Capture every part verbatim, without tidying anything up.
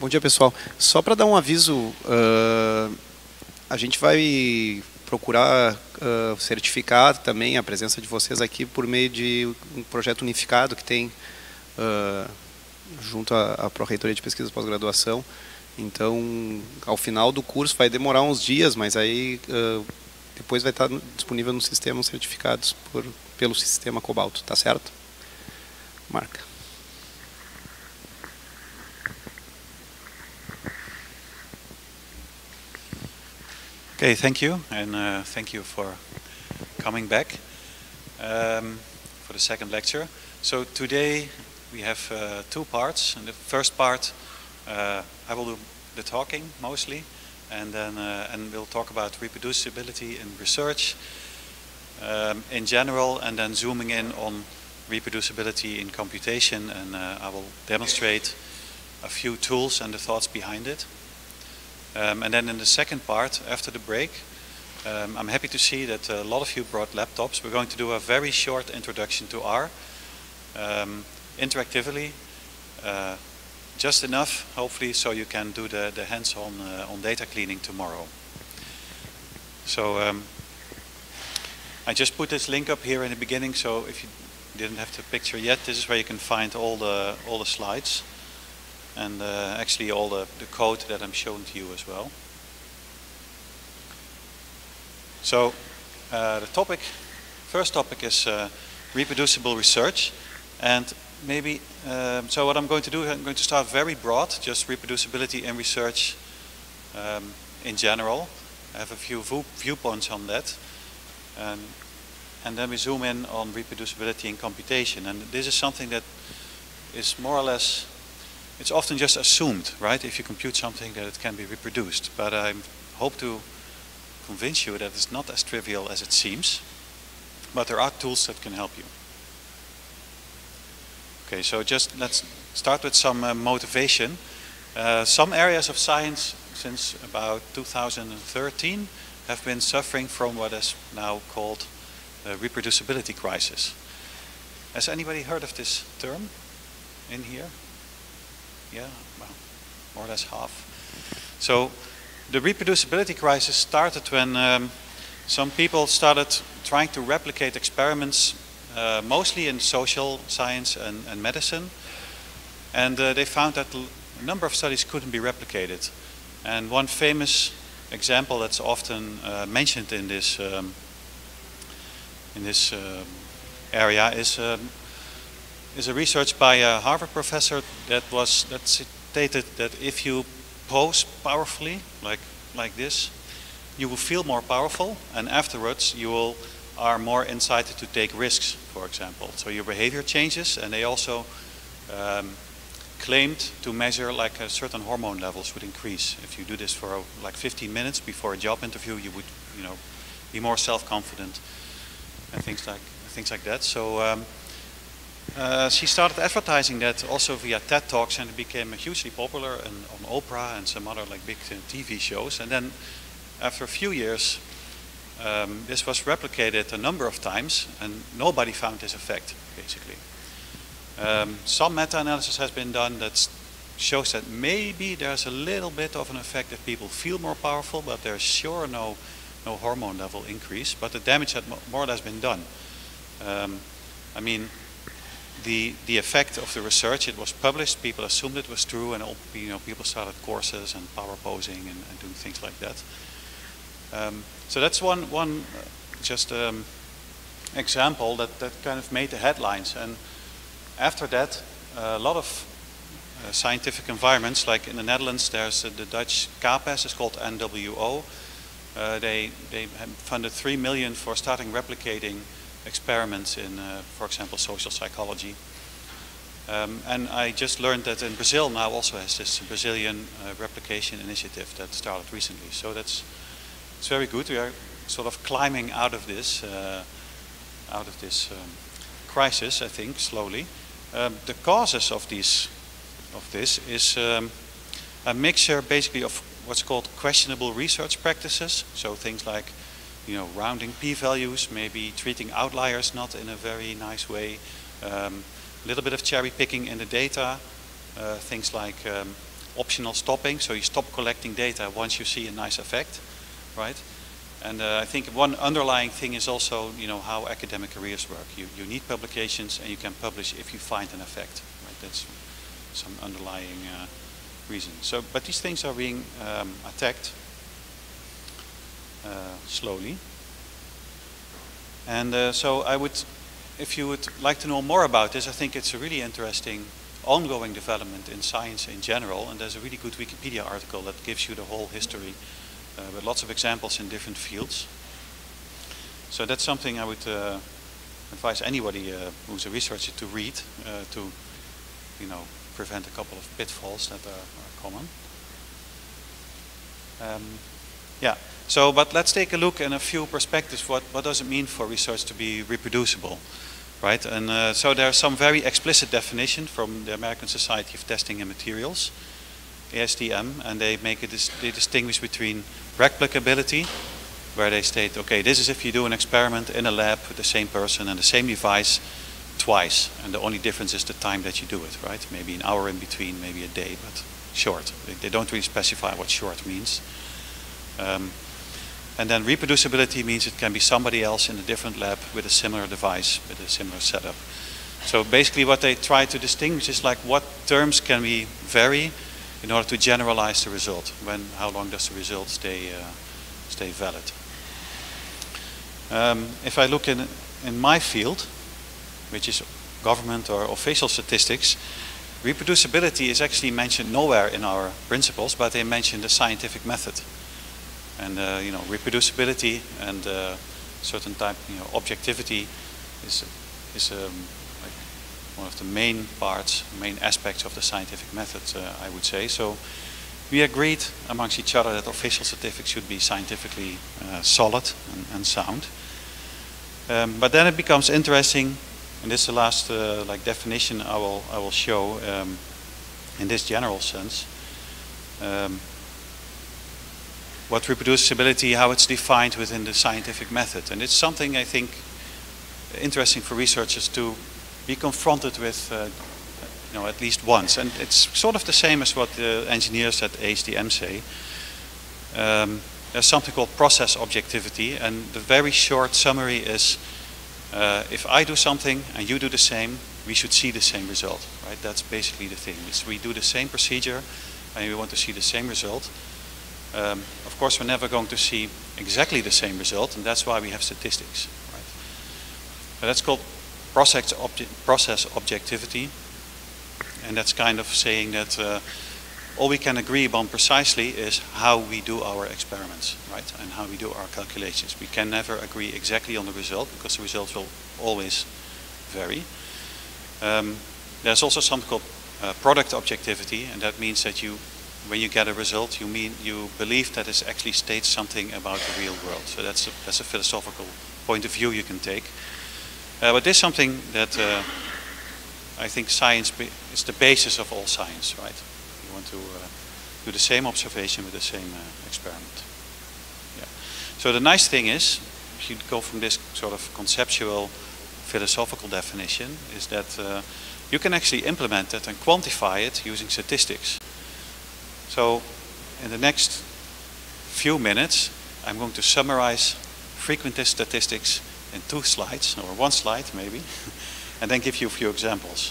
Bom dia, pessoal. Só para dar um aviso, uh, a gente vai procurar uh, certificar também a presença de vocês aqui por meio de um projeto unificado que tem uh, junto à, à Pró-Reitoria de Pesquisa e Pós-Graduação. Então, ao final do curso vai demorar uns dias, mas aí uh, depois vai estar disponível no sistema os certificados por, pelo sistema Cobalto, tá certo? Marca. Okay, thank you, and uh, thank you for coming back um, for the second lecture. So today we have uh, two parts. In the first part, uh, I will do the talking mostly, and then uh, and we'll talk about reproducibility in research um, in general, and then zooming in on reproducibility in computation, and uh, I will demonstrate a few tools and the thoughts behind it. Um, and then in the second part, after the break, um, I'm happy to see that a lot of you brought laptops. We're going to do a very short introduction to R, um, interactively, uh, just enough, hopefully, so you can do the, the hands-on uh, on data cleaning tomorrow. So um, I just put this link up here in the beginning, so if you didn't have the picture yet, this is where you can find all the all the slides. And uh, actually all the, the code that I'm showing to you as well. So uh, the topic, first topic is uh, reproducible research. And maybe, um, so what I'm going to do, I'm going to start very broad, just reproducibility in research um, in general. I have a few viewpoints on that. Um, and then we zoom in on reproducibility in computation. And this is something that is more or less, it's often just assumed, right, if you compute something, that it can be reproduced. But I hope to convince you that it's not as trivial as it seems. But there are tools that can help you. Okay, so just let's start with some uh, motivation. Uh, some areas of science since about two thousand thirteen have been suffering from what is now called a reproducibility crisis. Has anybody heard of this term in here? Yeah, well, more or less half. So the reproducibility crisis started when um, some people started trying to replicate experiments, uh, mostly in social science and, and medicine. And uh, they found that a number of studies couldn't be replicated. And one famous example that's often uh, mentioned in this, um, in this uh, area is um, is a research by a Harvard professor that was that stated that if you pose powerfully, like like this, you will feel more powerful, and afterwards you will are more incited to take risks, for example. So your behavior changes, and they also um, claimed to measure like a certain hormone levels would increase. If you do this for like fifteen minutes before a job interview, you would, you know, be more self-confident and things like things like that. So. Um, Uh, she started advertising that also via TED Talks, and it became hugely popular and on Oprah and some other like big uh, T V shows. And then after a few years, um, this was replicated a number of times, and nobody found this effect, basically. Um, some meta-analysis has been done that shows that maybe there's a little bit of an effect that people feel more powerful, but there's sure no, no hormone level increase. But the damage had more or less been done. Um, I mean, The, the effect of the research, it was published, people assumed it was true, and all, you know, people started courses and power posing and, and doing things like that. Um, so that's one, one uh, just um, example that, that kind of made the headlines. And after that, uh, a lot of uh, scientific environments, like in the Netherlands, there's uh, the Dutch CAPES, it's called N W O. Uh, they, they funded three million for starting replicating experiments in, uh, for example, social psychology. Um, and I just learned that in Brazil now also has this Brazilian uh, replication initiative that started recently. So that's it's very good. We are sort of climbing out of this, uh, out of this um, crisis, I think, slowly. Um, the causes of these, of this, is um, a mixture, basically, of what's called questionable research practices. So things like, you know, rounding p-values, maybe treating outliers not in a very nice way, um, a little bit of cherry picking in the data, uh, things like um, optional stopping, so you stop collecting data once you see a nice effect, right? And uh, I think one underlying thing is also, you know, how academic careers work. You, you need publications, and you can publish if you find an effect, right? That's some underlying uh, reason. So, but these things are being um, attacked uh, slowly. And uh, so I would, if you would like to know more about this, I think it's a really interesting ongoing development in science in general, and there's a really good Wikipedia article that gives you the whole history uh, with lots of examples in different fields. So that's something I would uh, advise anybody uh, who's a researcher to read uh, to, you know, prevent a couple of pitfalls that are, are common. Um, yeah. So, but let's take a look in a few perspectives. What what does it mean for research to be reproducible? Right, and uh, so there's some very explicit definition from the American Society of Testing and Materials, A S T M, and they make a dis they distinguish between replicability, where they state, okay, this is if you do an experiment in a lab with the same person and the same device twice, and the only difference is the time that you do it, right? Maybe an hour in between, maybe a day, but short. They, they don't really specify what short means. Um, And then reproducibility means it can be somebody else in a different lab with a similar device, with a similar setup. So basically what they try to distinguish is like what terms can we vary in order to generalize the result. When, how long does the result stay, uh, stay valid? Um, if I look in, in my field, which is government or official statistics, reproducibility is actually mentioned nowhere in our principles, but they mention the scientific method. And uh, you know, reproducibility and uh, certain type, you know, objectivity is is um, like one of the main parts, main aspects of the scientific method, uh, I would say. So we agreed amongst each other that official statistics should be scientifically uh, solid and, and sound. Um, but then it becomes interesting, and this is the last uh, like definition I will I will show um, in this general sense. Um, what reproducibility, how it's defined within the scientific method. And it's something I think interesting for researchers to be confronted with, uh, you know, at least once. And it's sort of the same as what the engineers at A S T M say. Um, there's something called process objectivity, and the very short summary is, uh, if I do something and you do the same, we should see the same result, right? That's basically the thing. It's we do the same procedure and we want to see the same result. Um, of course, we're never going to see exactly the same result, and that's why we have statistics. Right? But that's called process, obje process objectivity, and that's kind of saying that uh, all we can agree upon precisely is how we do our experiments, right, and how we do our calculations. We can never agree exactly on the result, because the results will always vary. Um, there's also something called uh, product objectivity, and that means that you, when you get a result, you mean you believe that it actually states something about the real world. So that's a, that's a philosophical point of view you can take. Uh, but this is something that uh, I think science is the basis of all science, right? You want to uh, do the same observation with the same uh, experiment. Yeah. So the nice thing is, if you go from this sort of conceptual philosophical definition, is that uh, you can actually implement it and quantify it using statistics. So in the next few minutes, I'm going to summarize frequentist statistics in two slides, or one slide maybe, and then give you a few examples.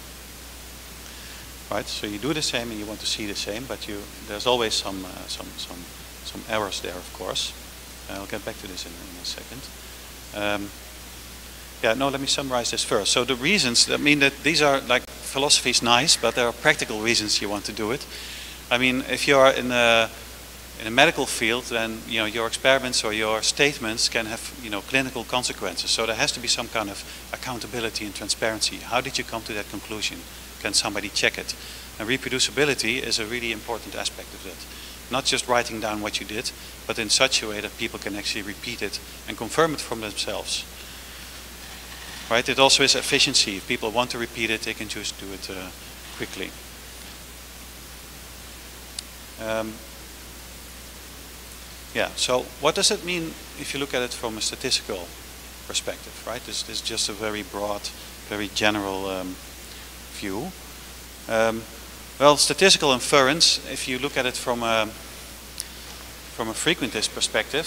Right? So you do the same and you want to see the same, but you, there's always some, uh, some, some, some errors there, of course. Uh, I'll get back to this in, in a second. Um, yeah, no, let me summarize this first. So the reasons, I mean that these are like, philosophy is nice, but there are practical reasons you want to do it. I mean, if you are in a, in a medical field, then you know your experiments or your statements can have you know clinical consequences. So there has to be some kind of accountability and transparency. How did you come to that conclusion? Can somebody check it? And reproducibility is a really important aspect of that. Not just writing down what you did, but in such a way that people can actually repeat it and confirm it from themselves. Right? It also is efficiency. If people want to repeat it, they can just do it uh, quickly. Um, yeah, so what does it mean if you look at it from a statistical perspective, right? This, this is just a very broad, very general um, view. Um, Well, statistical inference, if you look at it from a, from a frequentist perspective,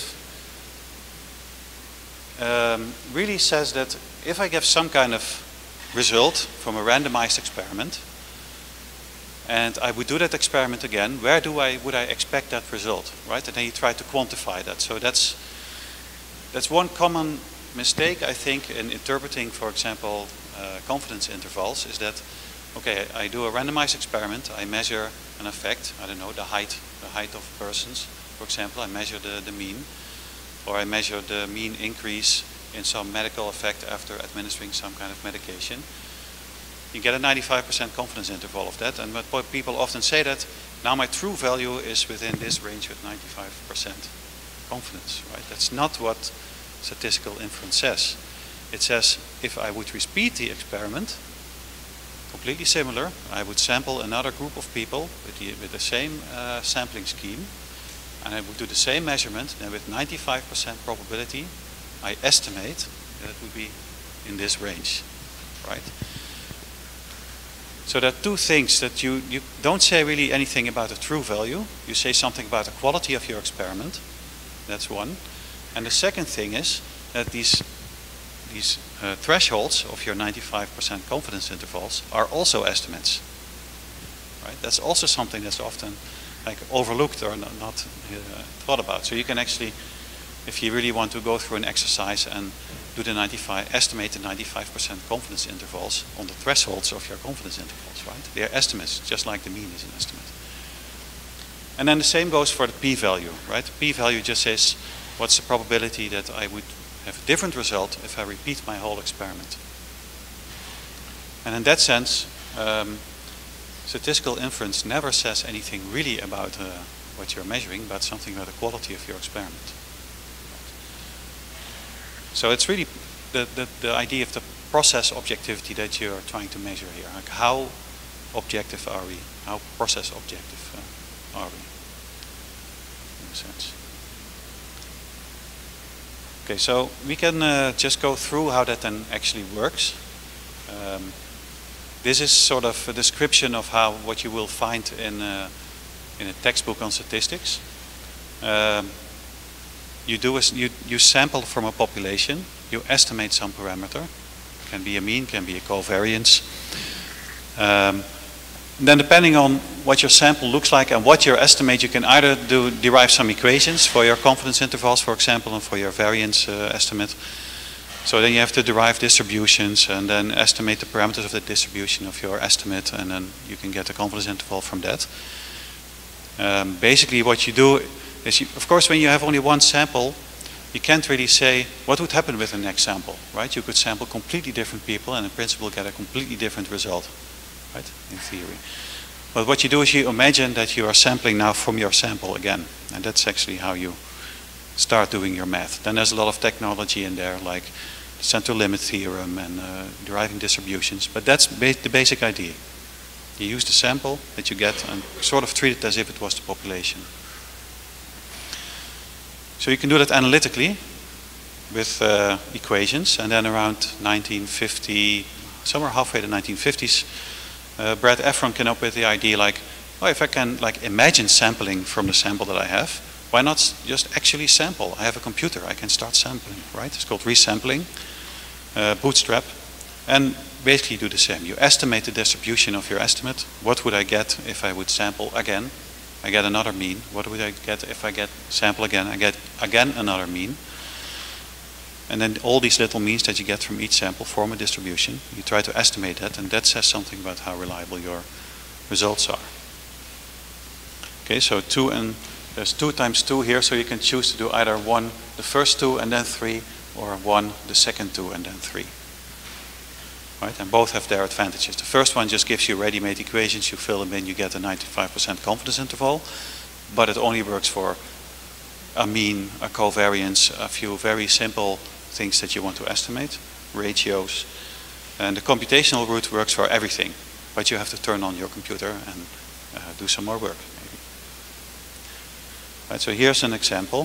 um, really says that if I give some kind of result from a randomized experiment, and I would do that experiment again, where do I would I expect that result, right? And then you try to quantify that. So that's that's one common mistake, I think, in interpreting, for example, uh, confidence intervals, is that, okay, I do a randomized experiment, I measure an effect, I don't know, the height, the height of persons, for example, I measure the, the mean, or I measure the mean increase in some medical effect after administering some kind of medication. You get a ninety-five percent confidence interval of that, and what people often say that, now my true value is within this range with ninety-five percent confidence, right? That's not what statistical inference says. It says if I would repeat the experiment, completely similar, I would sample another group of people with the, with the same uh, sampling scheme, and I would do the same measurement, then with ninety-five percent probability, I estimate that it would be in this range, right? So there are two things that you, you don't say really anything about the true value. You say something about the quality of your experiment. That's one. And the second thing is that these, these uh, thresholds of your ninety-five percent confidence intervals are also estimates. Right? That's also something that's often like overlooked or not, not uh, thought about. So you can actually, if you really want to go through an exercise and do the ninety-five, estimate the ninety-five percent confidence intervals on the thresholds of your confidence intervals, right? They are estimates, just like the mean is an estimate. And then the same goes for the p-value, right? The p-value just says what's the probability that I would have a different result if I repeat my whole experiment. And in that sense, um, statistical inference never says anything really about uh, what you're measuring, but something about the quality of your experiment. So it's really the, the, the idea of the process objectivity that you're trying to measure here. Like how objective are we? How process objective uh, are we? In a sense. Okay, so we can uh, just go through how that then actually works. Um, this is sort of a description of how what you will find in uh, in a textbook on statistics. Um, You do a, you, you sample from a population, you estimate some parameter, can be a mean, can be a covariance. Um, then depending on what your sample looks like and what your estimate, you can either do derive some equations for your confidence intervals, for example, and for your variance uh, estimate. So then you have to derive distributions and then estimate the parameters of the distribution of your estimate, and then you can get a confidence interval from that. Um, basically what you do is, you, of course, when you have only one sample, you can't really say what would happen with the next sample, right? You could sample completely different people and in principle get a completely different result, right, in theory. But what you do is you imagine that you are sampling now from your sample again, and that's actually how you start doing your math. Then there's a lot of technology in there, like the central limit theorem and uh, deriving distributions, but that's ba the basic idea. You use the sample that you get and sort of treat it as if it was the population. So you can do that analytically with uh, equations, and then around nineteen fifty, somewhere halfway to the nineteen fifties, uh, Brad Efron came up with the idea like, oh, if I can like imagine sampling from the sample that I have, why not just actually sample? I have a computer, I can start sampling, right? It's called resampling, uh, bootstrap, and basically do the same. You estimate the distribution of your estimate. What would I get if I would sample again? I get another mean. What would I get if I get sample again? I get again another mean. And then all these little means that you get from each sample form a distribution. You try to estimate that, and that says something about how reliable your results are. Okay, so two and there's two times two here, so you can choose to do either one, the first two and then three, or one, the second two and then three. Right? And both have their advantages. The first one just gives you ready-made equations, you fill them in, you get a ninety-five percent confidence interval, but it only works for a mean, a covariance, a few very simple things that you want to estimate, ratios. And the computational route works for everything, but you have to turn on your computer and uh, do some more work. Maybe. Right, so here's an example.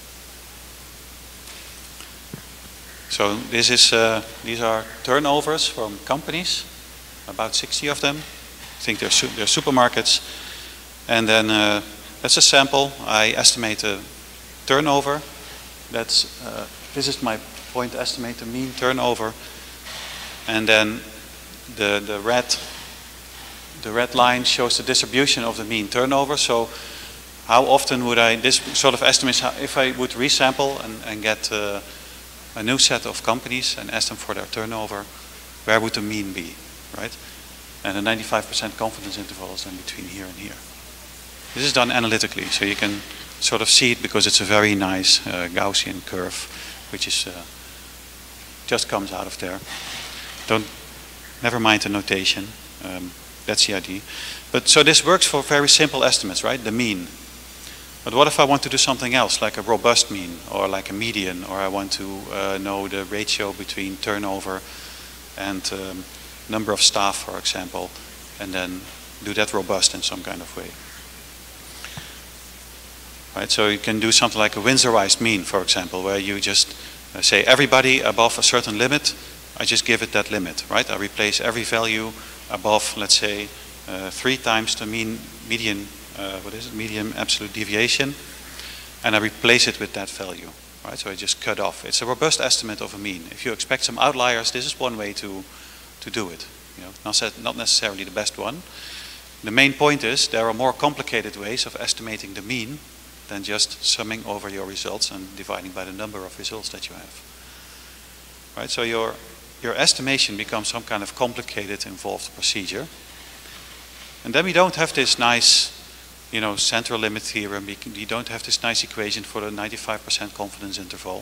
So this is, uh, these are turnovers from companies, about sixty of them, think they're, su they're supermarkets. And then uh, that's a sample. I estimate the turnover. That's, uh, this is my point to estimate the mean turnover. And then the, the, red, the red line shows the distribution of the mean turnover. So how often would I, this sort of estimates, how, if I would resample and, and get uh, a new set of companies and ask them for their turnover, where would the mean be, right? And a ninety-five percent confidence interval is then between here and here. This is done analytically, so you can sort of see it because it's a very nice uh, Gaussian curve, which is uh, just comes out of there. Don't, never mind the notation. Um, that's the idea. But so this works for very simple estimates, right? The mean. But what if I want to do something else, like a robust mean, or like a median, or I want to uh, know the ratio between turnover and um, number of staff, for example, and then do that robust in some kind of way. Right, so you can do something like a Winsorized mean, for example, where you just uh, say everybody above a certain limit, I just give it that limit, right? I replace every value above, let's say, uh, three times the mean median, uh, what is it, median absolute deviation, and I replace it with that value, right? So I just cut off. It's a robust estimate of a mean. If you expect some outliers, this is one way to, to do it. You know, not, not necessarily the best one. The main point is there are more complicated ways of estimating the mean than just summing over your results and dividing by the number of results that you have. Right? So your, your estimation becomes some kind of complicated, involved procedure. And then we don't have this nice, you know, central limit theorem. We, can, we don't have this nice equation for the ninety-five percent confidence interval.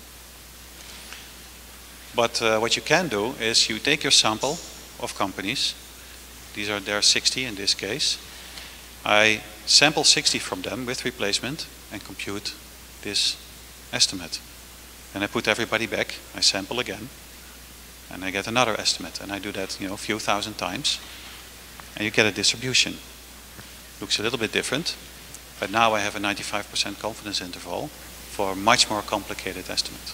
But uh, what you can do is you take your sample of companies. These are, there are sixty in this case. I sample sixty from them with replacement and compute this estimate. And I put everybody back, I sample again, and I get another estimate. And I do that, you know, a few thousand times, and you get a distribution. Looks a little bit different, but now I have a ninety-five percent confidence interval for a much more complicated estimate.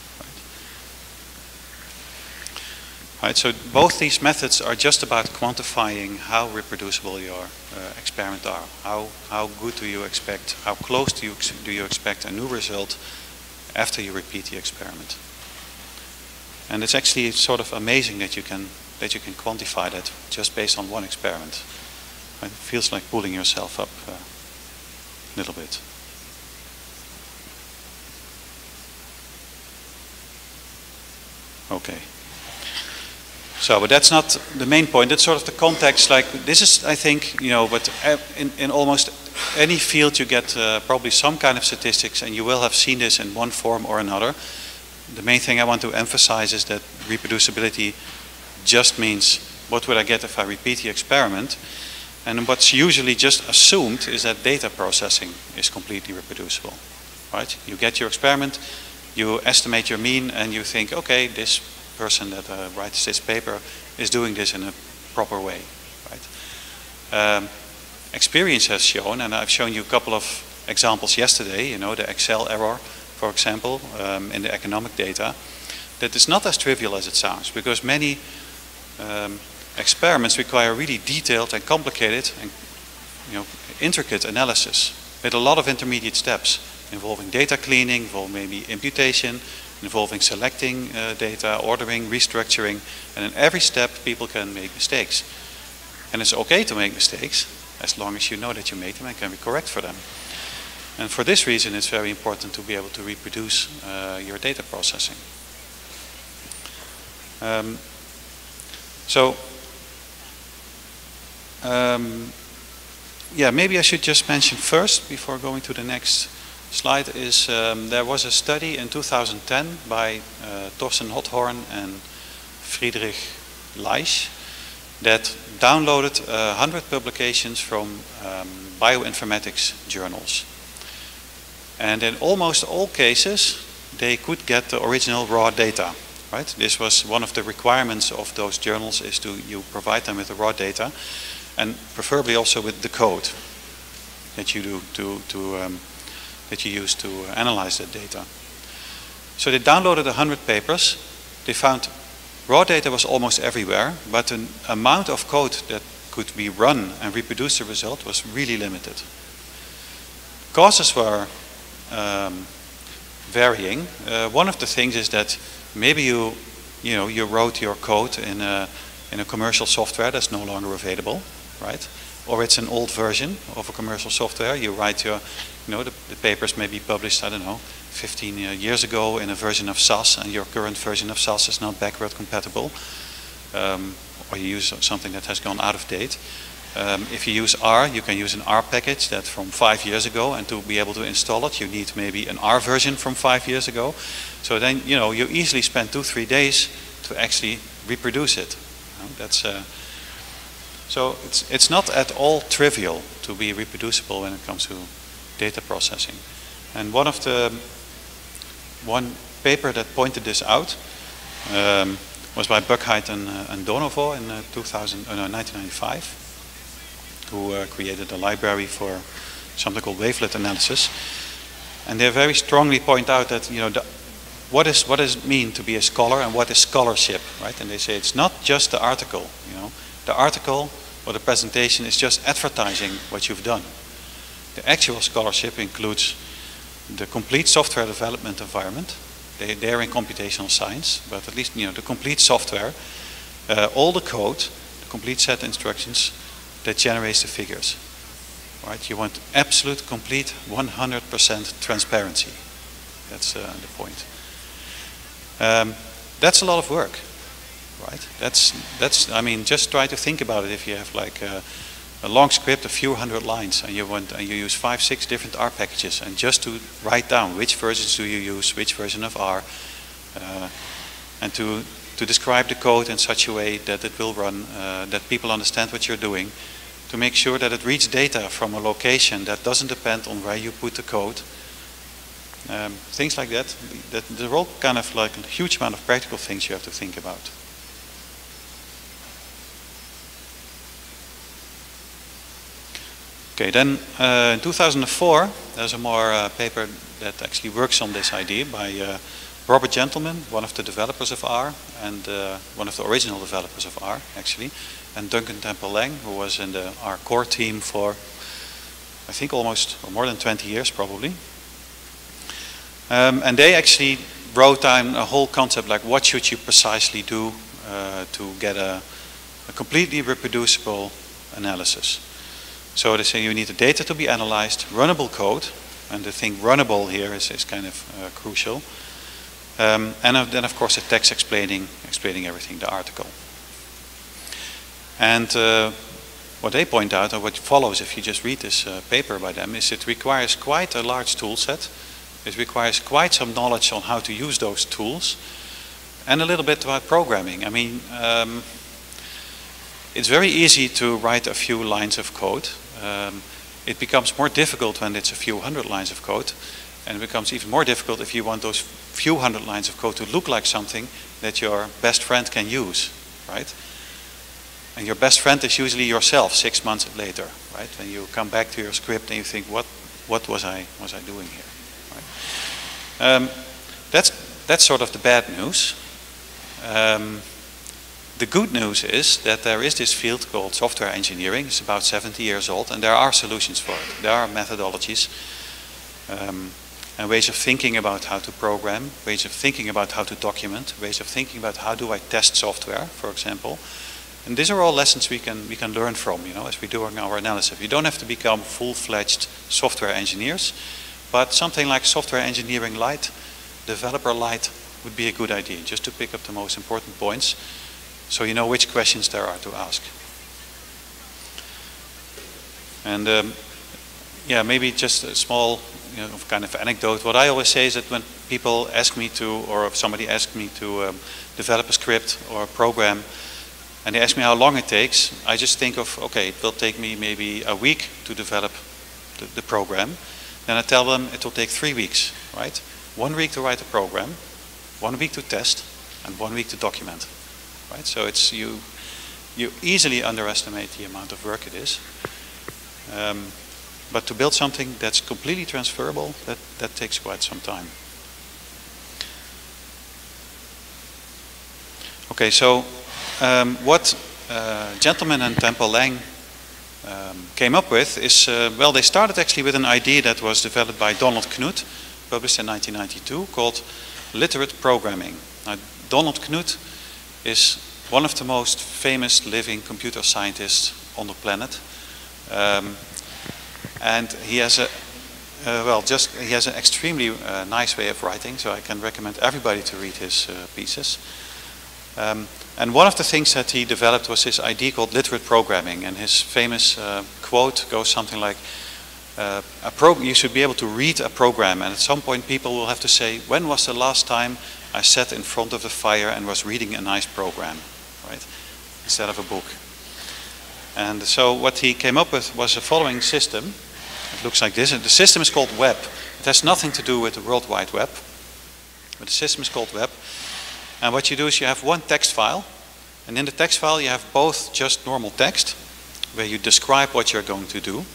Right, so both these methods are just about quantifying how reproducible your uh, experiment are. How, how good do you expect, how close do you, do you expect a new result after you repeat the experiment. And it's actually sort of amazing that you can, that you can quantify that just based on one experiment. It feels like pulling yourself up uh, a little bit. Okay. So, but that's not the main point. That's sort of the context. Like this is, I think, you know, but in, in almost any field you get uh, probably some kind of statistics, and you will have seen this in one form or another. The main thing I want to emphasize is that reproducibility just means what would I get if I repeat the experiment. And what's usually just assumed is that data processing is completely reproducible. Right? You get your experiment, you estimate your mean, and you think, okay, this person that uh, writes this paper is doing this in a proper way, right? Um, experience has shown, and I've shown you a couple of examples yesterday, you know, the Excel error, for example, um, in the economic data, that it's not as trivial as it sounds, because many um, experiments require really detailed and complicated and, you know, intricate analysis with a lot of intermediate steps involving data cleaning, involving maybe imputation, involving selecting uh, data, ordering, restructuring, and in every step people can make mistakes. And it's okay to make mistakes as long as you know that you made them and can be correct for them. And for this reason it's very important to be able to reproduce uh, your data processing. Um, so, um, yeah, maybe I should just mention first, before going to the next slide, is um, there was a study in two thousand ten by uh, Thorsten Hothorn and Friedrich Leisch that downloaded uh, one hundred publications from um, bioinformatics journals. And in almost all cases they could get the original raw data. Right? This was one of the requirements of those journals, is to you provide them with the raw data, and preferably also with the code that you do to, to um, that you use to analyze that data. So they downloaded one hundred papers. They found raw data was almost everywhere, but an amount of code that could be run and reproduce the result was really limited. Causes were um, varying. Uh, one of the things is that maybe you, you know, you wrote your code in a, in a commercial software that's no longer available, right? Or it's an old version of a commercial software. You write your, you know, the, the papers may be published, I don't know, fifteen years ago in a version of S A S, and your current version of S A S is not backward compatible. Um, or you use something that has gone out of date. Um, if you use R, you can use an R package that from five years ago, and to be able to install it, you need maybe an R version from five years ago. So then, you know, you easily spend two, three days to actually reproduce it. You know, that's uh, so it's it's not at all trivial to be reproducible when it comes to data processing. And one of the one paper that pointed this out um, was by Buckheit and, uh, and Donovo in uh, two thousand, uh, no, nineteen ninety-five, who uh, created a library for something called wavelet analysis. And they very strongly point out that, you know, the, what is what does it mean to be a scholar and what is scholarship, right? And they say it's not just the article, you know. The article or the presentation is just advertising what you've done. The actual scholarship includes the complete software development environment. They, they're in computational science, but at least, you know, the complete software, uh, all the code, the complete set of instructions that generates the figures. Right? You want absolute, complete, one hundred percent transparency. That's uh, the point. Um, that's a lot of work, right? That's that's. I mean, just try to think about it. If you have like a, a long script, a few hundred lines, and you want and you use five, six different R packages, and just to write down which versions do you use, which version of R, uh, and to to describe the code in such a way that it will run, uh, that people understand what you're doing, to make sure that it reads data from a location that doesn't depend on where you put the code. Um, things like that. that. There are all kind of like a huge amount of practical things you have to think about. Okay, then uh, in two thousand four, there's a more uh, paper that actually works on this idea by uh, Robert Gentleman, one of the developers of R, and uh, one of the original developers of R, actually, and Duncan Temple Lang, who was in the R core team for, I think, almost or more than twenty years, probably. Um, and they actually wrote down a whole concept like what should you precisely do uh, to get a, a completely reproducible analysis. So they say you need the data to be analyzed, runnable code, and the thing runnable here is, is kind of uh, crucial. Um, and uh, then of course a text explaining, explaining everything, the article. And uh, what they point out, or what follows if you just read this uh, paper by them, is it requires quite a large tool set. It requires quite some knowledge on how to use those tools, and a little bit about programming. I mean, um, it's very easy to write a few lines of code. Um, it becomes more difficult when it's a few hundred lines of code, and it becomes even more difficult if you want those few hundred lines of code to look like something that your best friend can use, right? And your best friend is usually yourself six months later, right? When you come back to your script and you think, what, what was I, was I doing here? Right? Um, that's, that's sort of the bad news. Um, The good news is that there is this field called software engineering. It's about seventy years old, and there are solutions for it. There are methodologies um, and ways of thinking about how to program, ways of thinking about how to document, ways of thinking about how do I test software, for example. And these are all lessons we can we can learn from, you know, as we do our analysis. You don't have to become full-fledged software engineers, but something like software engineering light, developer light, would be a good idea, just to pick up the most important points, so you know which questions there are to ask. And um, yeah, maybe just a small, you know, kind of anecdote. What I always say is that when people ask me to, or if somebody asks me to um, develop a script or a program, and they ask me how long it takes, I just think of, okay, it will take me maybe a week to develop the, the program. Then I tell them it will take three weeks, right? One week to write a program, one week to test, and one week to document. Right? So it's you, you easily underestimate the amount of work it is. Um, but to build something that's completely transferable, that, that takes quite some time. Okay, so um, what uh, gentleman and Temple Lang um, came up with is, uh, well, they started actually with an idea that was developed by Donald Knuth, published in nineteen ninety-two, called literate programming. Now, Donald Knuth is one of the most famous living computer scientists on the planet. Um, and he has a, uh, well, just, he has an extremely uh, nice way of writing, so I can recommend everybody to read his uh, pieces. Um, and one of the things that he developed was this idea called literate programming, and his famous uh, quote goes something like, uh, a pro you should be able to read a program, and at some point people will have to say, when was the last time I sat in front of the fire and was reading a nice program, right, instead of a book. And so what he came up with was the following system. It looks like this. And the system is called Web. It has nothing to do with the World Wide Web, but the system is called Web. And what you do is you have one text file, and in the text file you have both just normal text, where you describe what you're going to do,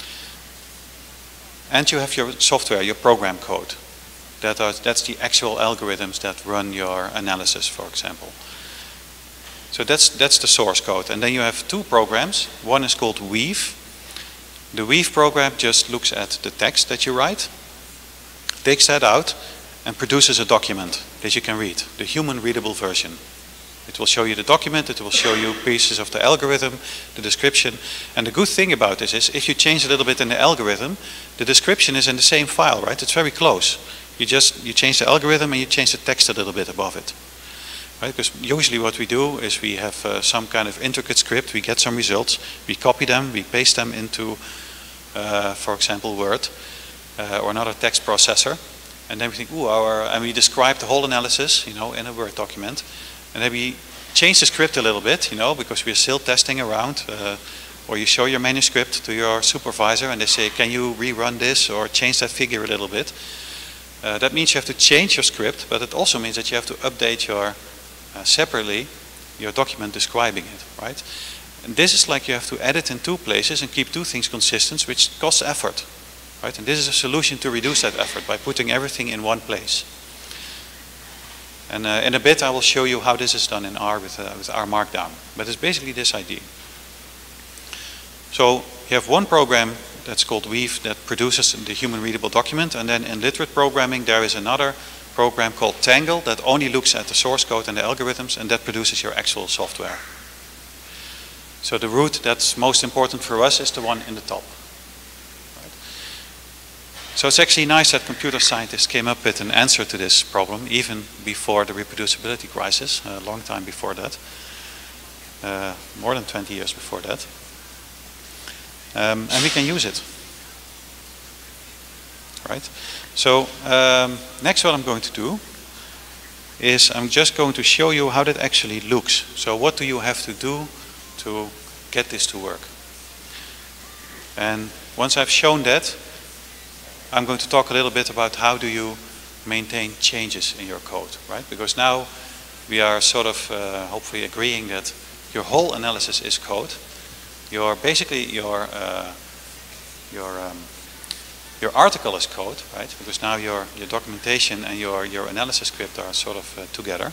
and you have your software, your program code. That are, that's the actual algorithms that run your analysis, for example. So that's, that's the source code. And then you have two programs. One is called Weave. The Weave program just looks at the text that you write, takes that out, and produces a document that you can read, the human readable version. It will show you the document, it will show you pieces of the algorithm, the description. And the good thing about this is if you change a little bit in the algorithm, the description is in the same file, right? It's very close. You just, you change the algorithm and you change the text a little bit above it. Right? Because usually what we do is we have uh, some kind of intricate script, we get some results, we copy them, we paste them into, uh, for example, Word uh, or another text processor. And then we think, ooh, our, and we describe the whole analysis, you know, in a Word document. And then we change the script a little bit, you know, because we're still testing around. Uh, or you show your manuscript to your supervisor and they say, can you rerun this or change that figure a little bit? Uh, that means you have to change your script, but it also means that you have to update your, uh, separately, your document describing it, right? And this is like you have to edit in two places and keep two things consistent, which costs effort, right? And this is a solution to reduce that effort by putting everything in one place. And uh, in a bit I will show you how this is done in R with, uh, with R Markdown. But it's basically this idea. So you have one program that's called Weave that produces the human readable document, and then in literate programming there is another program called Tangle that only looks at the source code and the algorithms, and that produces your actual software. So the route that's most important for us is the one in the top. Right. So it's actually nice that computer scientists came up with an answer to this problem even before the reproducibility crisis, a long time before that, uh, more than twenty years before that. Um, and we can use it, right? So um, next what I'm going to do is I'm just going to show you how that actually looks. So what do you have to do to get this to work? And once I've shown that, I'm going to talk a little bit about how do you maintain changes in your code, right? Because now we are sort of uh, hopefully agreeing that your whole analysis is code. Your basically your uh, your um, your article is code, right? Because now your your documentation and your your analysis script are sort of uh, together.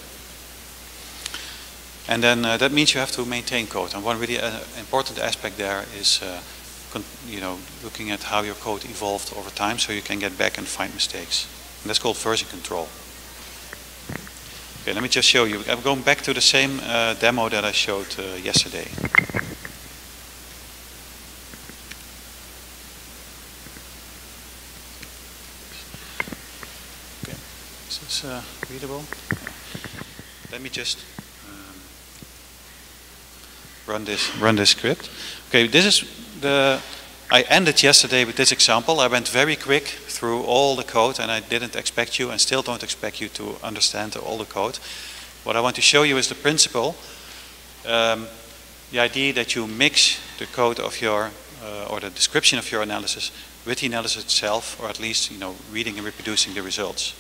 And then uh, that means you have to maintain code. And one really uh, important aspect there is, uh, con you know, looking at how your code evolved over time, so you can get back and find mistakes. And that's called version control. Okay, let me just show you. I'm going back to the same uh, demo that I showed uh, yesterday. Is uh, readable? Let me just um, run this run this script. Okay, this is the. I ended yesterday with this example. I went very quick through all the code, and I didn't expect you, and still don't expect you to understand all the code. What I want to show you is the principle, um, the idea that you mix the code of your uh, or the description of your analysis with the analysis itself, or at least you know reading and reproducing the results.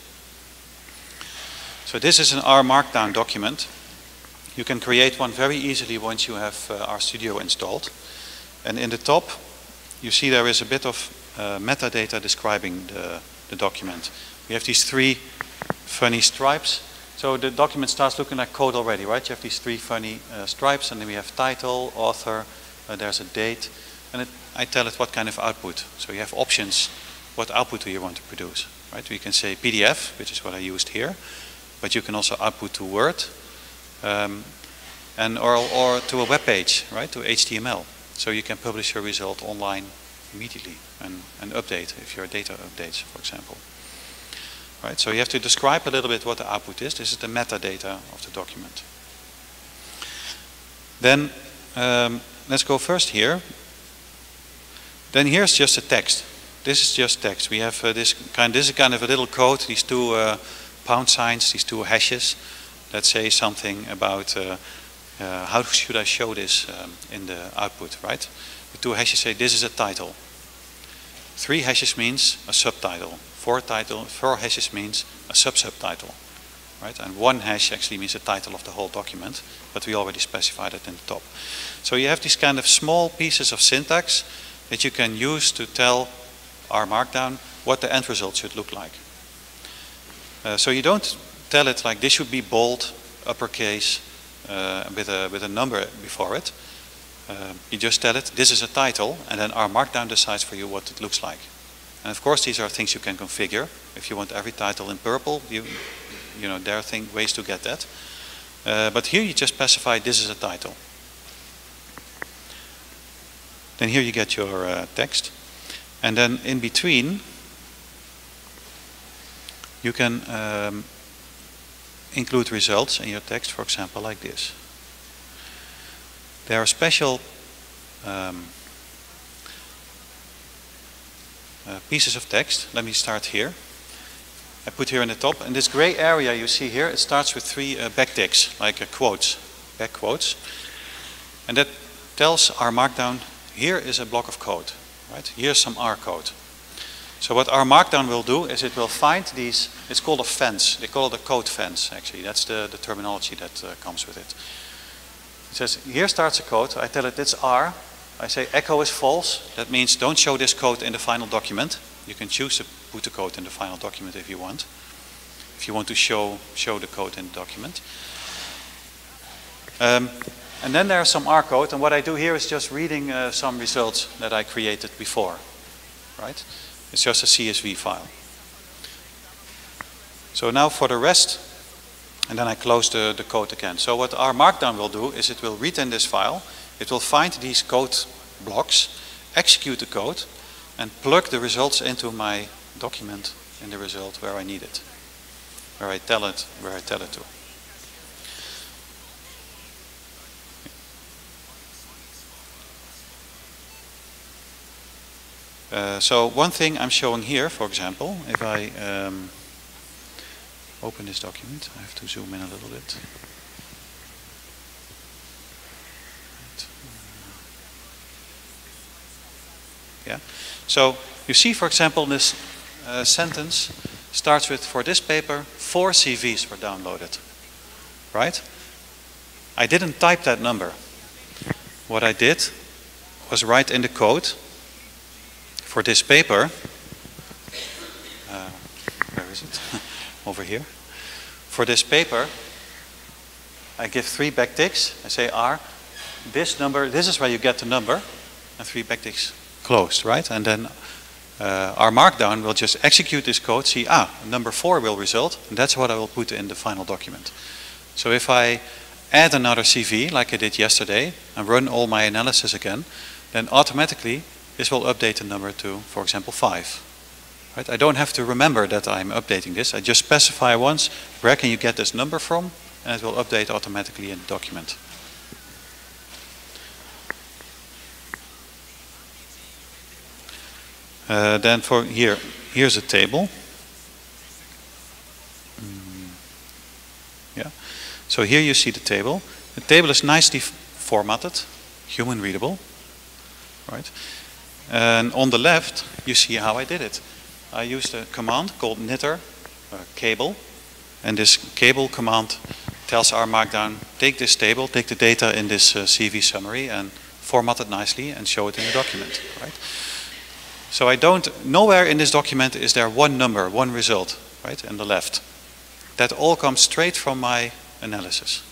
So this is an R Markdown document. You can create one very easily once you have uh, RStudio installed. And in the top, you see there is a bit of uh, metadata describing the, the document. We have these three funny stripes. So the document starts looking like code already, right? You have these three funny uh, stripes, and then we have title, author, uh, there's a date, and it, I tell it what kind of output. So you have options. What output do you want to produce, right? You can say P D F, which is what I used here, but you can also output to Word, um, and or, or to a web page, right? To H T M L. So you can publish your result online immediately and, and update if your data updates, for example. Right, so you have to describe a little bit what the output is. This is the metadata of the document. Then um, let's go first here. Then here's just a text. This is just text. We have uh, this kind. This is kind of a little code. These two uh, pound signs, these two hashes, that say something about uh, uh, how should I show this um, in the output. Right? The two hashes say this is a title. Three hashes means a subtitle. Four title, four hashes means a sub-subtitle, right? And one hash actually means the title of the whole document, but we already specified it in the top. So you have these kind of small pieces of syntax that you can use to tell R Markdown what the end result should look like. Uh, so you don't tell it like this should be bold, uppercase, uh, with a with a number before it. Uh, you just tell it this is a title, and then R Markdown decides for you what it looks like. And of course, these are things you can configure. If you want every title in purple, you, you know, there are thing, ways to get that. Uh, but here you just specify this is a title. Then here you get your uh, text. And then in between, you can um, include results in your text, for example, like this. There are special um, Uh, pieces of text. Let me start here. I put here in the top, and this gray area you see here, it starts with three uh, backticks, like uh, quotes, back quotes, and that tells R Markdown here is a block of code, right? Here's some R code. So what R Markdown will do is it will find these. It's called a fence. They call it a code fence. Actually, that's the the terminology that uh, comes with it. It says here starts a code. I tell it it's R. I say echo is false. That means don't show this code in the final document. You can choose to put the code in the final document if you want. If you want to show show the code in the document. Um, and then there's some R code, and what I do here is just reading uh, some results that I created before. Right? It's just a C S V file. So now for the rest, and then I close the, the code again. So what R Markdown will do is it will read in this file. It will find these code blocks, execute the code, and plug the results into my document in the result where I need it, where I tell it, where I tell it to. Uh, so one thing I'm showing here, for example, if I um, open this document, I have to zoom in a little bit. Yeah. So you see, for example, this uh, sentence starts with, for this paper, four C Vs were downloaded. Right? I didn't type that number. What I did was write in the code, for this paper, uh, where is it? Over here. For this paper, I give three backticks. I say R, this number, this is where you get the number, and three backticks. Closed, right? And then uh, R Markdown will just execute this code, see, ah, number four will result, and that's what I will put in the final document. So if I add another C V, like I did yesterday, and run all my analysis again, then automatically this will update the number to, for example, five. Right? I don't have to remember that I'm updating this. I just specify once, where can you get this number from, and it will update automatically in the document. Uh, then for here, here's a table. Mm, yeah. So here you see the table. The table is nicely formatted, human readable, right? And on the left, you see how I did it. I used a command called knitr uh, cable, and this cable command tells R Markdown, take this table, take the data in this uh, C V summary, and format it nicely and show it in the document, right? So I don't, nowhere in this document is there one number, one result, right, in the left. That all comes straight from my analysis.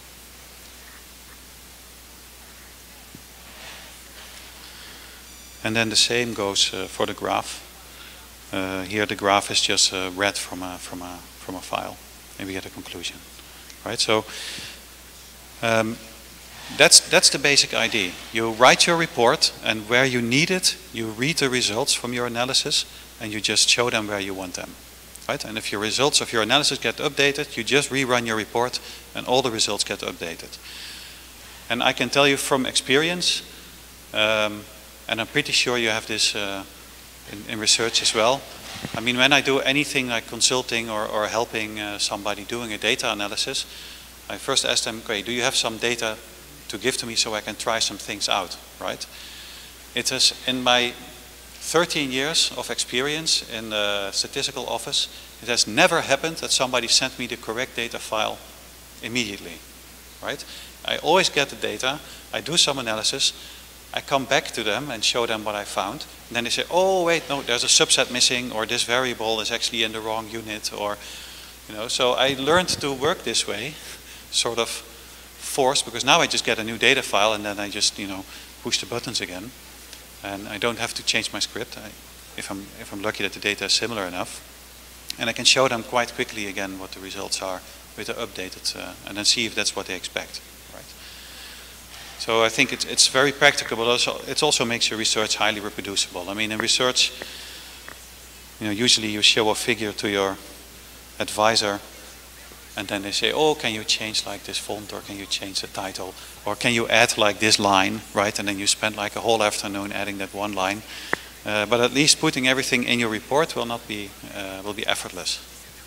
And then the same goes uh, for the graph. Uh, here the graph is just uh, read from a, from, a, from a file, and we get a conclusion. Right? So um, that's, that's the basic idea. You write your report, and where you need it, you read the results from your analysis, and you just show them where you want them. Right? And if your results of your analysis get updated, you just rerun your report, and all the results get updated. And I can tell you from experience, um, and I'm pretty sure you have this uh, in, in research as well. I mean, when I do anything like consulting or, or helping uh, somebody doing a data analysis, I first ask them, okay, do you have some data to give to me so I can try some things out, right? It is in my thirteen years of experience in the statistical office, it has never happened that somebody sent me the correct data file immediately, right? I always get the data, I do some analysis, I come back to them and show them what I found, and then they say, oh wait, no, there's a subset missing, or this variable is actually in the wrong unit, or, you know, so I learned to work this way, sort of forced, because now I just get a new data file and then I just, you know, push the buttons again. And I don't have to change my script I, if, I'm, if I'm lucky that the data is similar enough. And I can show them quite quickly again what the results are with the updated, uh, and then see if that's what they expect. Right? So I think it's, it's very practical, but also, it also makes your research highly reproducible. I mean, in research, you know, usually you show a figure to your advisor, and then they say, oh, can you change like this font, or can you change the title, or can you add like this line, right? And then you spend like a whole afternoon adding that one line. Uh, but at least putting everything in your report will not be, uh, will be effortless.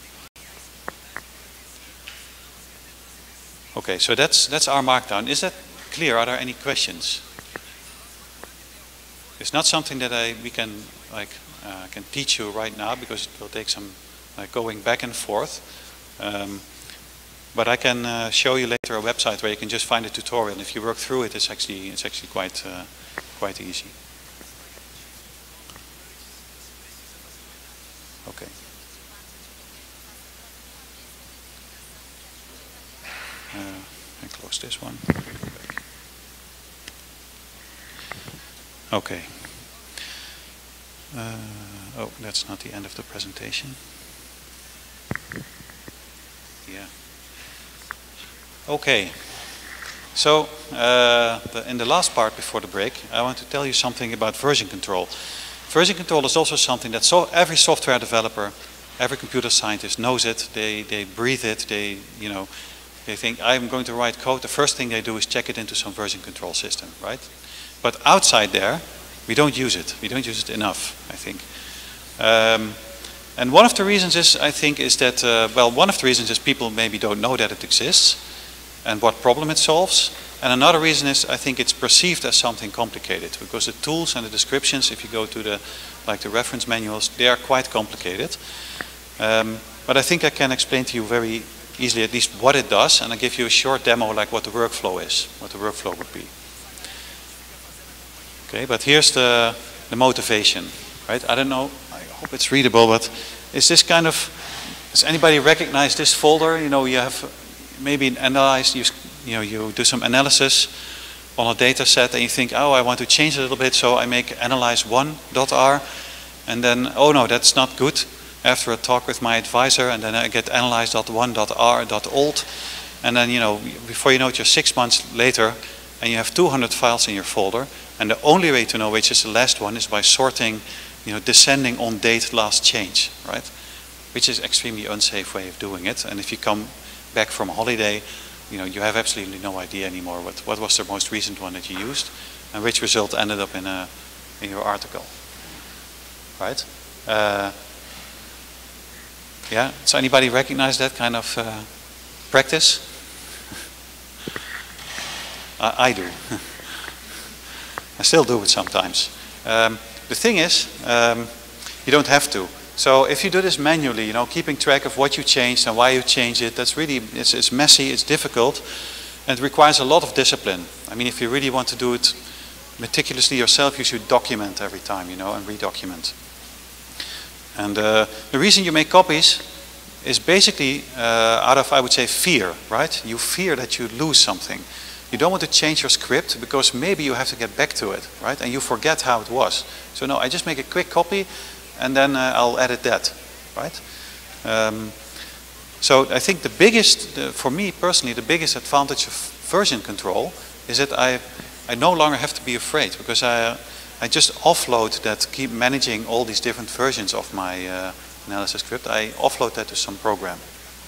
Okay, so that's, that's our markdown. Is that clear? Are there any questions? It's not something that I, we can, like, uh, can teach you right now, because it will take some like, going back and forth. Um, But I can uh, show you later a website where you can just find a tutorial, and if you work through it, it's actually it's actually quite uh, quite easy. Okay. Uh, I close this one. Okay. Uh, oh, that's not the end of the presentation. Yeah. Okay, so uh, the, in the last part before the break, I want to tell you something about version control. Version control is also something that so every software developer, every computer scientist knows it. They they breathe it. They you know they think, I'm going to write code. The first thing they do is check it into some version control system, right? But outside there, we don't use it. We don't use it enough, I think. Um, and one of the reasons is, I think, is that uh, well, one of the reasons is people maybe don't know that it exists and what problem it solves. And another reason is, I think it's perceived as something complicated, because the tools and the descriptions, if you go to the like the reference manuals, they are quite complicated. Um, but I think I can explain to you very easily at least what it does, and I'll give you a short demo like what the workflow is, what the workflow would be. Okay, but here's the, the motivation, right? I don't know, I hope it's readable, but is this kind of, does anybody recognize this folder? You know, you have maybe analyzed, you, you know, you do some analysis on a data set and you think, oh, I want to change it a little bit, so I make analyze one dot R, and then, oh no, that's not good, after a talk with my advisor, and then I get analyze dot one dot R dot old, and then, you know, before you know it, you're six months later, and you have two hundred files in your folder, and the only way to know which is the last one is by sorting, you know, descending on date last change, right? Which is extremely unsafe way of doing it, and if you come back from a holiday, you know, you have absolutely no idea anymore what, what was the most recent one that you used, and which result ended up in, a, in your article, right? Uh, yeah, does anybody recognize that kind of uh, practice? I, I do. I still do it sometimes. Um, the thing is, um, you don't have to. So if you do this manually, you know, keeping track of what you changed and why you changed it, that's really, it's, it's messy, it's difficult, and it requires a lot of discipline. I mean, if you really want to do it meticulously yourself, you should document every time, you know, and redocument. And uh, the reason you make copies is basically uh, out of, I would say, fear, right? You fear that you lose something. You don't want to change your script because maybe you have to get back to it, right? And you forget how it was. So no, I just make a quick copy and then uh, I'll edit that, right? Um, so I think the biggest, the, for me personally, the biggest advantage of version control is that I, I no longer have to be afraid because I, I just offload that, keep managing all these different versions of my uh, analysis script. I offload that to some program.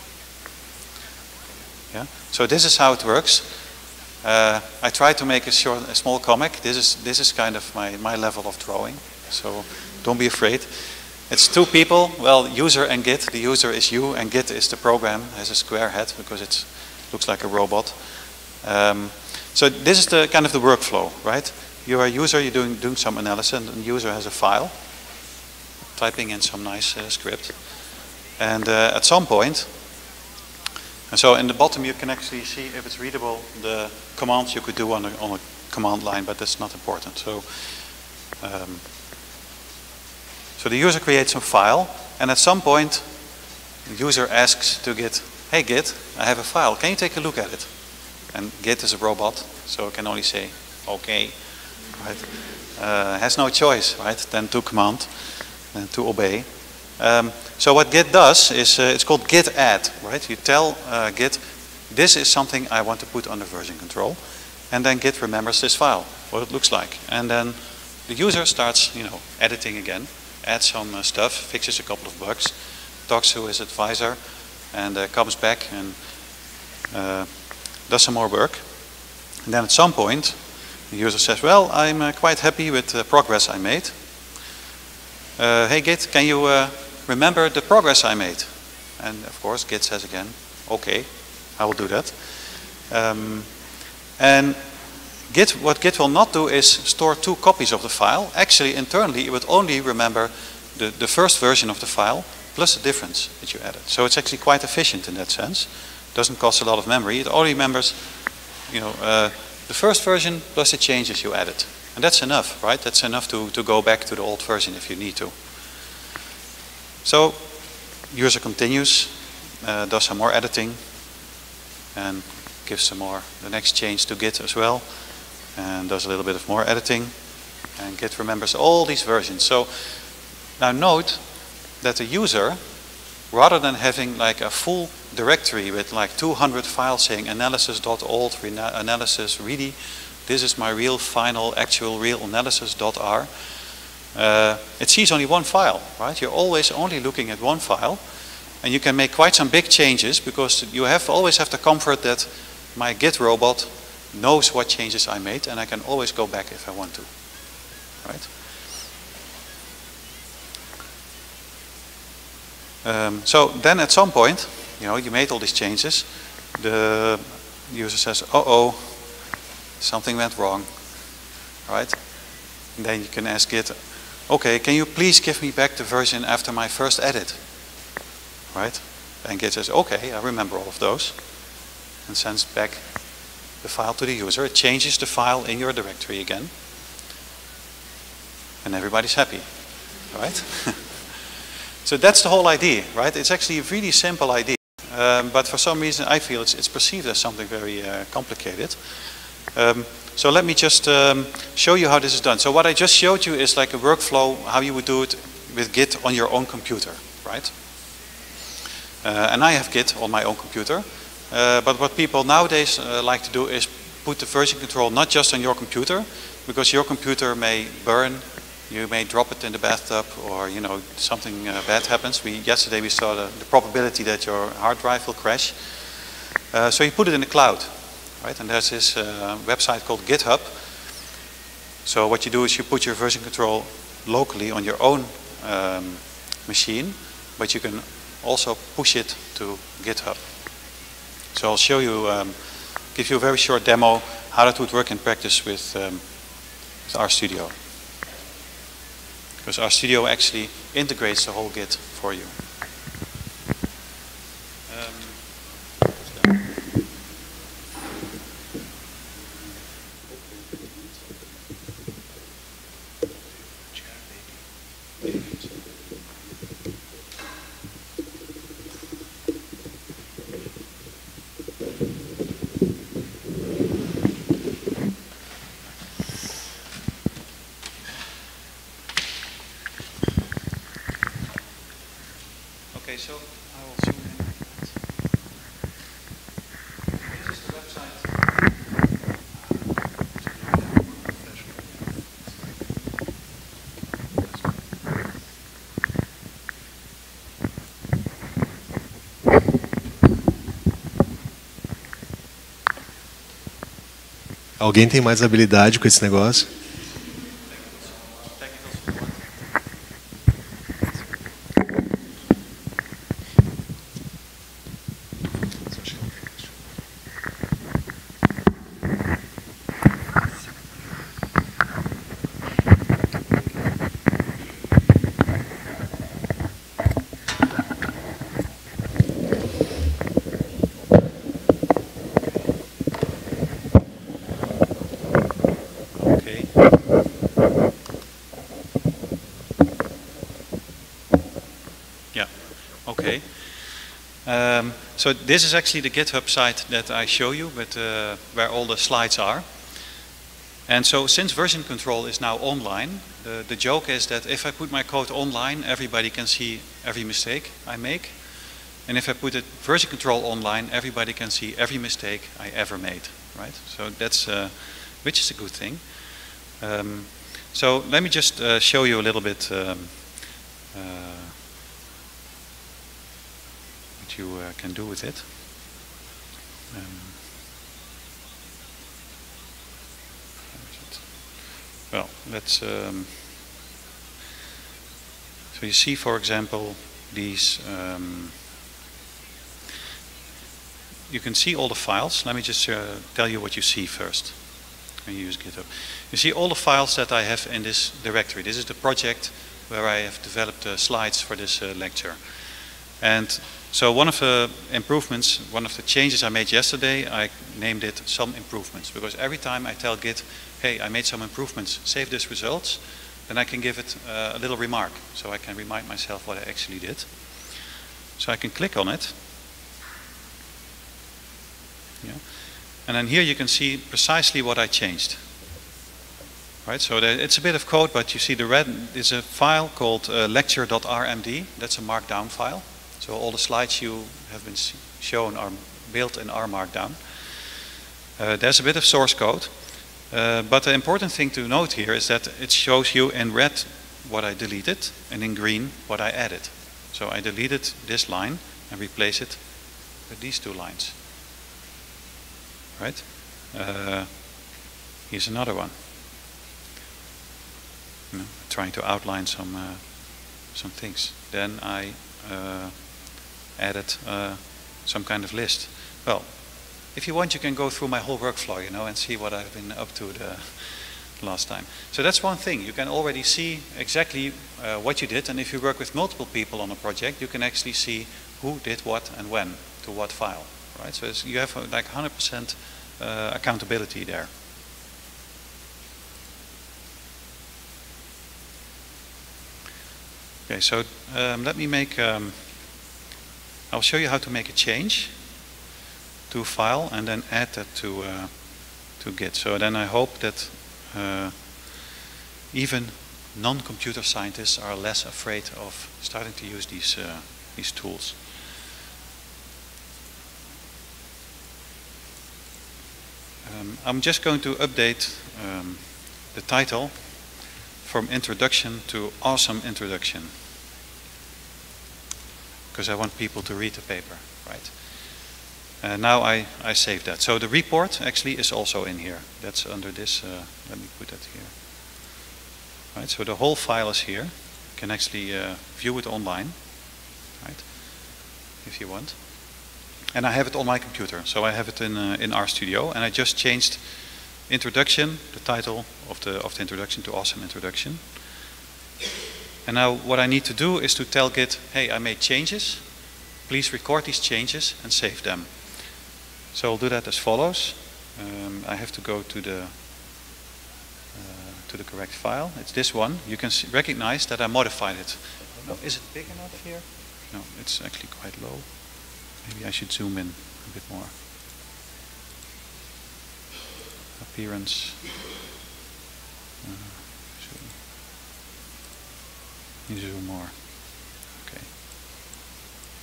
Yeah. So this is how it works. Uh, I try to make a short, a small comic. This is this is kind of my my level of drawing. So don't be afraid. It's two people. Well, user and Git. The user is you, and Git is the program. Has a square head because it looks like a robot. Um, so this is the kind of the workflow, right? You're a user. You're doing doing some analysis, and the user has a file. Typing in some nice uh, script, and uh, at some point, and so in the bottom you can actually see if it's readable the commands you could do on a, on a command line, but that's not important. So, um, so the user creates a file, and at some point, the user asks to Git, "Hey Git, I have a file. Can you take a look at it?" And Git is a robot, so it can only say, "Okay," right? Uh, has no choice, right? Then to command. And to obey. Um, so what Git does is, uh, it's called Git add, right? You tell uh, Git, this is something I want to put under version control, and then Git remembers this file, what it looks like. And then the user starts, you know, editing again, adds some uh, stuff, fixes a couple of bugs, talks to his advisor, and uh, comes back and uh, does some more work. And then at some point, the user says, well, I'm uh, quite happy with the progress I made. Uh, hey Git, can you uh, remember the progress I made? And of course Git says again, okay, I will do that. Um, and Git, what Git will not do is store two copies of the file. Actually, internally, it would only remember the, the first version of the file plus the difference that you added. So it's actually quite efficient in that sense. It doesn't cost a lot of memory. It only remembers, you know, uh, the first version plus the changes you added. And that's enough, right? That's enough to, to go back to the old version if you need to. So, user continues, uh, does some more editing, and gives some more, the next change to Git as well, and does a little bit of more editing, and Git remembers all these versions. So, now note that the user, rather than having like a full directory with like two hundred files saying analysis.old, analysis ready, this is my real final actual real analysis.r. Uh, it sees only one file, right? You're always only looking at one file, and you can make quite some big changes because you have always have the comfort that my Git robot knows what changes I made, and I can always go back if I want to, right? Um, so then at some point, you know, you made all these changes. The user says, "Uh oh. Something went wrong," right? And then you can ask Git, okay, can you please give me back the version after my first edit, right? And Git says, okay, I remember all of those, and sends back the file to the user. It changes the file in your directory again, and everybody's happy, right? So that's the whole idea, right? It's actually a really simple idea, um, but for some reason I feel it's, it's perceived as something very uh, complicated. Um, so let me just um, show you how this is done. So what I just showed you is like a workflow, how you would do it with Git on your own computer, right? Uh, and I have Git on my own computer. Uh, but what people nowadays uh, like to do is put the version control not just on your computer, because your computer may burn, you may drop it in the bathtub, or you know something uh, bad happens. We, yesterday we saw the, the probability that your hard drive will crash. Uh, so you put it in the cloud. Right, and there's this uh, website called GitHub. So what you do is you put your version control locally on your own um, machine, but you can also push it to GitHub. So I'll show you, um, give you a very short demo how that would work in practice with, um, with RStudio. Because RStudio actually integrates the whole Git for you. so I will zoom in. This is the website. Alguém tem mais habilidade com esse negócio? Okay. Um, so this is actually the GitHub site that I show you, but uh, where all the slides are. And so since version control is now online, the, the joke is that if I put my code online, everybody can see every mistake I make. And if I put it version control online, everybody can see every mistake I ever made, right? So that's, uh, which is a good thing. Um, so let me just uh, show you a little bit um, uh, what you uh, can do with it. Um, well, let's. Um, so you see, for example, these. Um, you can see all the files. Let me just uh, tell you what you see first when you use GitHub. You see all the files that I have in this directory. This is the project where I have developed the slides for this uh, lecture. And so one of the improvements, one of the changes I made yesterday, I named it some improvements, because every time I tell Git, hey, I made some improvements, save this results, then I can give it uh, a little remark, so I can remind myself what I actually did. So I can click on it. Yeah. And then here you can see precisely what I changed. Right, so there, it's a bit of code, but you see the red is a file called uh, lecture dot R M D. That's a markdown file. So all the slides you have been shown are built in R markdown. Uh, there's a bit of source code, uh, but the important thing to note here is that it shows you in red what I deleted and in green what I added. So I deleted this line and replaced it with these two lines. Right? Uh, here's another one. You know, trying to outline some uh, some things. Then I uh, added uh, some kind of list. Well, if you want, you can go through my whole workflow, you know, and see what I've been up to the last time. So that's one thing. You can already see exactly uh, what you did, and if you work with multiple people on a project, you can actually see who did what and when to what file. Right? So it's, you have uh, like one hundred percent uh, accountability there. Okay, so um, let me make, um, I'll show you how to make a change to a file and then add that to, uh, to Git. So then I hope that uh, even non-computer scientists are less afraid of starting to use these, uh, these tools. Um, I'm just going to update um, the title from introduction to awesome introduction, because I want people to read the paper, right? Uh, now I, I saved that. So the report actually is also in here. That's under this, uh, let me put that here. Right, so the whole file is here. You can actually uh, view it online, right, if you want. And I have it on my computer, so I have it in, uh, in RStudio, and I just changed introduction, the title of the, of the introduction to awesome introduction. And now what I need to do is to tell Git, hey, I made changes. Please record these changes and save them. So I'll do that as follows. Um, I have to go to the, uh, to the correct file. It's this one. You can see, recognize that I modified it. No, is it big enough here? No, it's actually quite low. Maybe I should zoom in a bit more. Appearance. Uh, zoom. Zoom more. Okay.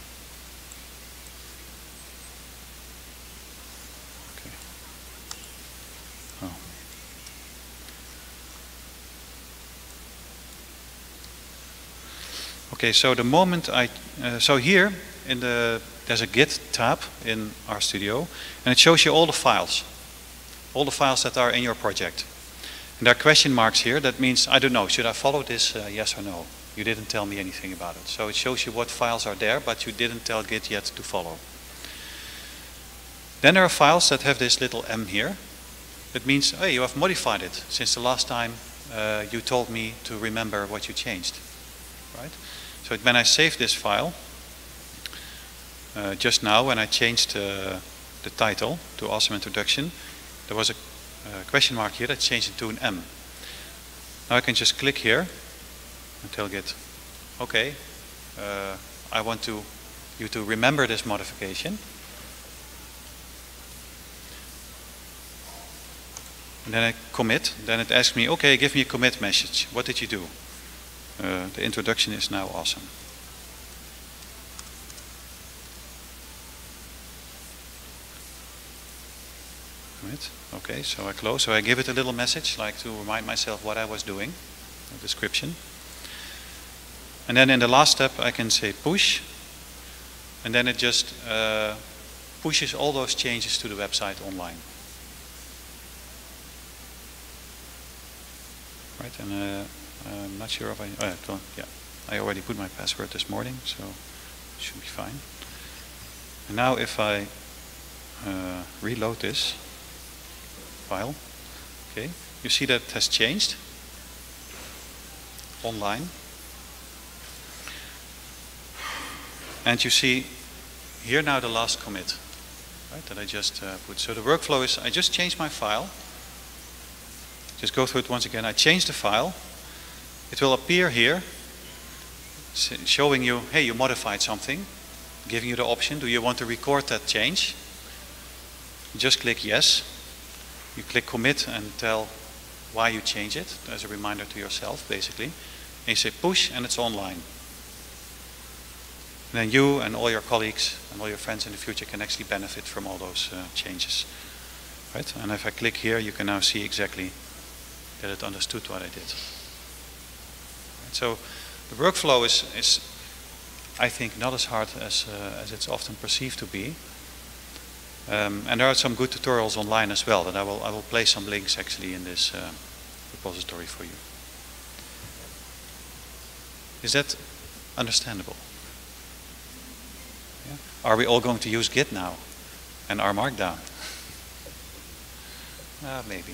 Okay, so the moment I, uh, so here in the, there's a Git tab in RStudio, and it shows you all the files, all the files that are in your project. And there are question marks here. That means, I don't know, should I follow this, uh, yes or no? You didn't tell me anything about it. So it shows you what files are there, but you didn't tell Git yet to follow. Then there are files that have this little M here. That means, hey, you have modified it since the last time uh, you told me to remember what you changed, right? So when I save this file, uh, just now when I changed uh, the title to Awesome Introduction, there was a uh, question mark here that changed it to an M. Now I can just click here and tell Git, okay, uh, I want to, you to remember this modification. And then I commit, then it asks me, okay, give me a commit message. What did you do? Uh, the introduction is now awesome. Commit. Okay, so I close. So I give it a little message, like to remind myself what I was doing, a description. And then in the last step, I can say push. And then it just uh, pushes all those changes to the website online. Right, and uh, I'm not sure if I, oh yeah, yeah, I already put my password this morning, so it should be fine. And now if I uh, reload this file, okay, you see that it has changed online. And you see here now the last commit, right, that I just uh, put. So the workflow is, I just changed my file. Just go through it once again. I change the file. It will appear here, showing you, hey, you modified something, giving you the option, do you want to record that change? You just click yes. You click commit and tell why you change it, as a reminder to yourself, basically. And you say push, and it's online. And then you and all your colleagues and all your friends in the future can actually benefit from all those uh, changes. Right? And if I click here, you can now see exactly that it understood what I did. Right, so the workflow is, is, I think, not as hard as, uh, as it's often perceived to be. Um, and there are some good tutorials online as well, that I will, I will place some links actually in this uh, repository for you. Is that understandable? Yeah? Are we all going to use Git now and R Markdown? Uh, maybe.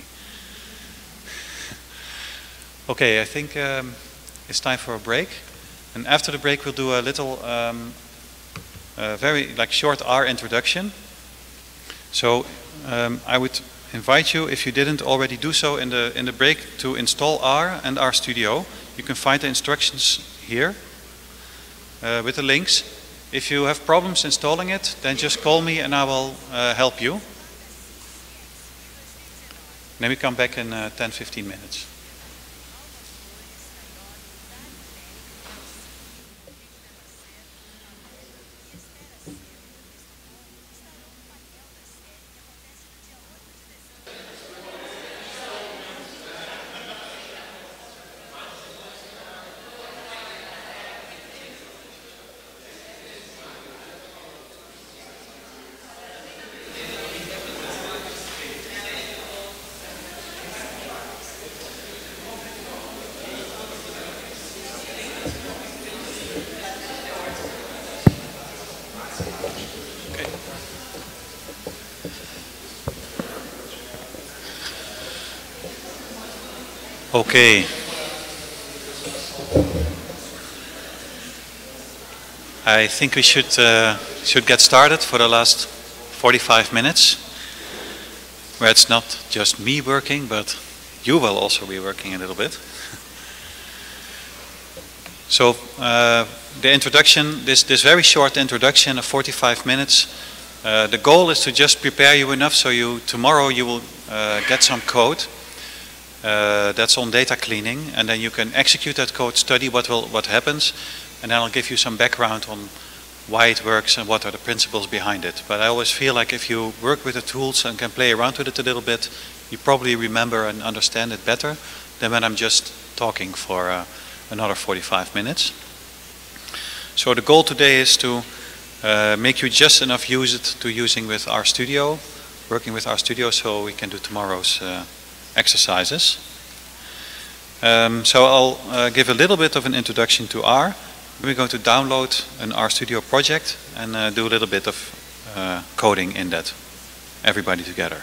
Okay, I think um, it's time for a break. And after the break we'll do a little, um, uh, very like short R introduction. So um, I would invite you, if you didn't already do so in the, in the break, to install R and RStudio. You can find the instructions here uh, with the links. If you have problems installing it, then just call me and I will uh, help you. Then we come back in uh, ten to fifteen minutes. Okay. I think we should uh, should get started for the last forty-five minutes, where it's not just me working, but you will also be working a little bit. So uh, the introduction, this this very short introduction of forty-five minutes. Uh, the goal is to just prepare you enough so you tomorrow you will uh, get some code. Uh, that's on data cleaning, and then you can execute that code, study what will what happens, and then I'll give you some background on why it works and what are the principles behind it. But I always feel like if you work with the tools and can play around with it a little bit, you probably remember and understand it better than when I'm just talking for uh, another forty-five minutes. So the goal today is to uh, make you just enough use it to using with RStudio, working with RStudio, so we can do tomorrow's uh, exercises. Um, so I'll uh, give a little bit of an introduction to R. We're going to download an RStudio project and uh, do a little bit of uh, coding in that, everybody together.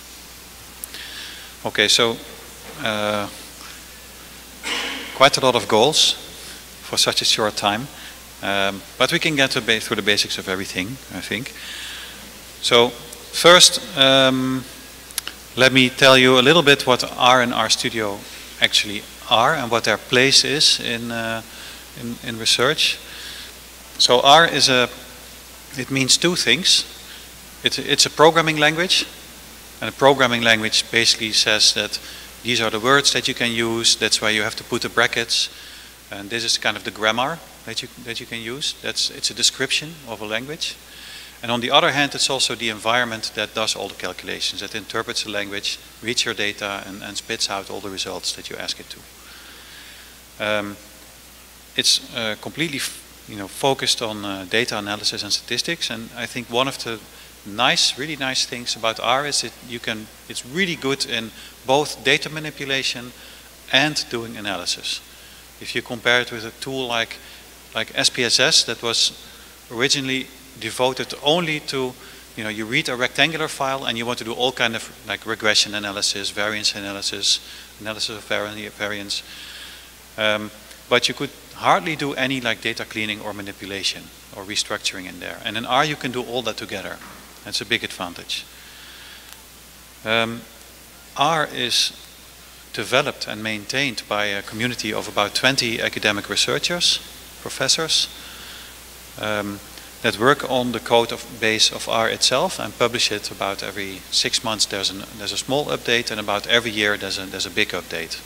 Okay, so uh, quite a lot of goals for such a short time, um, but we can get to ba through the basics of everything, I think. So first, um, let me tell you a little bit what R and RStudio actually are and what their place is in, uh, in, in research. So R is a, it means two things. It's a, it's a programming language, and a programming language basically says that these are the words that you can use, that's why you have to put the brackets, and this is kind of the grammar that you, that you can use. That's, it's a description of a language. And on the other hand, it's also the environment that does all the calculations, that interprets the language, reads your data, and, and spits out all the results that you ask it to. Um, it's uh, completely you know, focused on uh, data analysis and statistics, and I think one of the nice, really nice things about R is that you can, it's really good in both data manipulation and doing analysis. If you compare it with a tool like, like S P S S that was originally devoted only to, you know, you read a rectangular file and you want to do all kind of like regression analysis, variance analysis, analysis of vari variance. Um, but you could hardly do any like data cleaning or manipulation or restructuring in there. And in R you can do all that together. That's a big advantage. Um, R is developed and maintained by a community of about twenty academic researchers, professors, um, that work on the code of base of R itself and publish it about every six months. There's, an, there's a small update, and about every year there's a, there's a big update.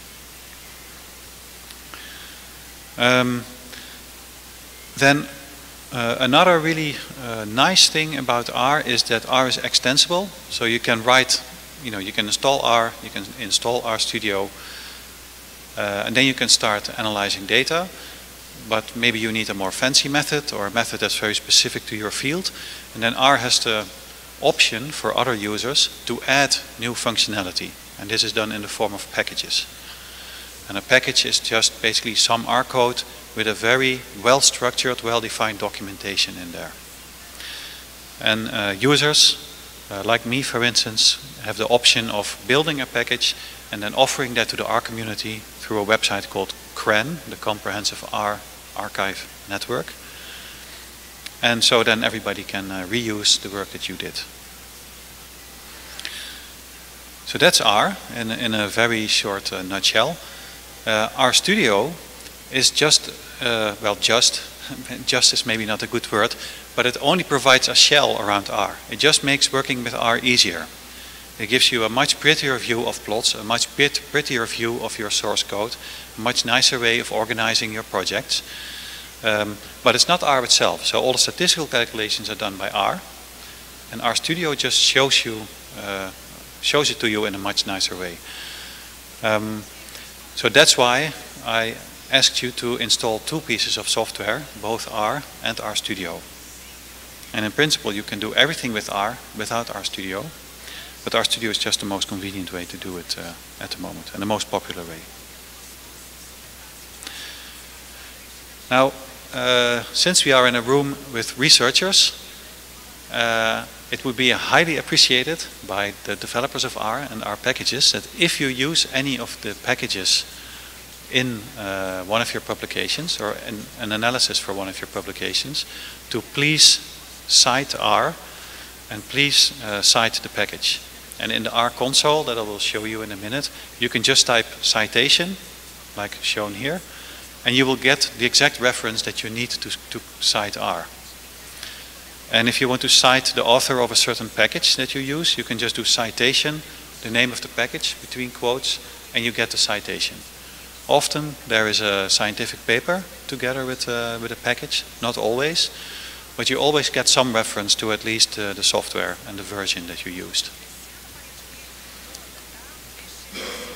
Um, then uh, another really uh, nice thing about R is that R is extensible. So you can write, you know, you can install R, you can install RStudio, uh, and then you can start analyzing data. But maybe you need a more fancy method or a method that's very specific to your field. And then R has the option for other users to add new functionality. And this is done in the form of packages. And a package is just basically some R code with a very well-structured, well-defined documentation in there. And uh, users, uh, like me for instance, have the option of building a package and then offering that to the R community through a website called CRAN, the Comprehensive R Archive Network. And so then everybody can uh, reuse the work that you did. So that's R in, in a very short uh, nutshell. Uh, RStudio is just, uh, well just, just is maybe not a good word, but it only provides a shell around R. It just makes working with R easier. It gives you a much prettier view of plots, a much prettier view of your source code, a much nicer way of organizing your projects. Um, but it's not R itself, so all the statistical calculations are done by R, and RStudio just shows you, uh, shows it to you in a much nicer way. Um, so that's why I asked you to install two pieces of software, both R and RStudio. And in principle you can do everything with R without RStudio. But RStudio is just the most convenient way to do it uh, at the moment, and the most popular way. Now, uh, since we are in a room with researchers, uh, it would be highly appreciated by the developers of R and R packages that if you use any of the packages in uh, one of your publications or in an analysis for one of your publications, to please cite R and please uh, cite the package. And in the R console that I will show you in a minute, you can just type citation, like shown here, and you will get the exact reference that you need to, to cite R. And if you want to cite the author of a certain package that you use, you can just do citation, the name of the package, between quotes, and you get the citation. Often there is a scientific paper together with, uh, with a package, not always, but you always get some reference to at least uh, the software and the version that you used.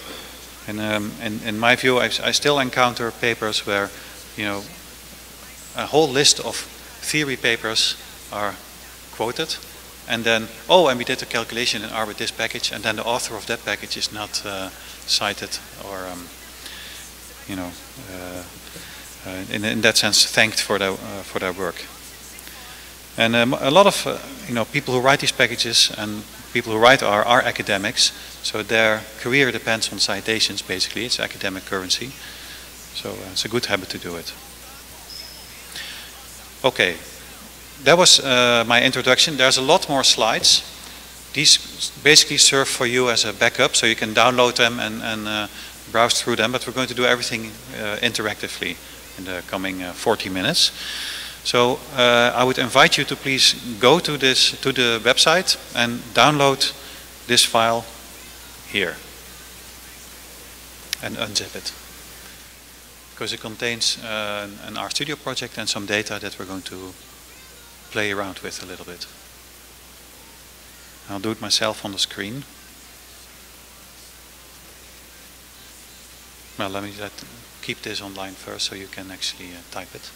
And um, in, in my view, I, I still encounter papers where, you know, a whole list of theory papers are quoted, and then, oh, and we did a calculation in R with this package, and then the author of that package is not uh, cited or, um, you know, uh, uh, in, in that sense, thanked for their, uh, for their work. And um, a lot of, uh, you know, people who write these packages and people who write R are academics, so their career depends on citations, basically. It's academic currency. So uh, it's a good habit to do it. Okay, that was uh, my introduction. There's a lot more slides. These basically serve for you as a backup, so you can download them and, and uh, browse through them, but we're going to do everything uh, interactively in the coming uh, forty minutes. So uh, I would invite you to please go to this to the website and download this file here and unzip it, because it contains uh, an RStudio project and some data that we're going to play around with a little bit. I'll do it myself on the screen. Well, let me let, keep this online first so you can actually uh, type it.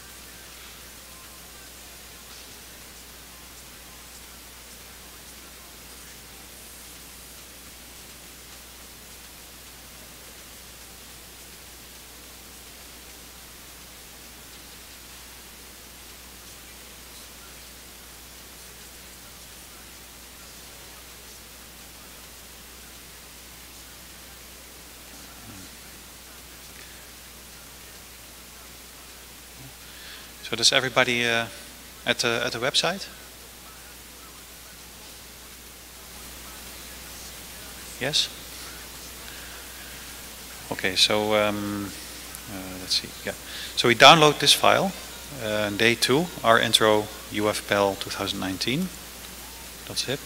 So does everybody uh, at the at the website? Yes. Okay. So um, uh, let's see. Yeah. So we download this file, uh, day two, our intro U F P E L twenty nineteen. .zip.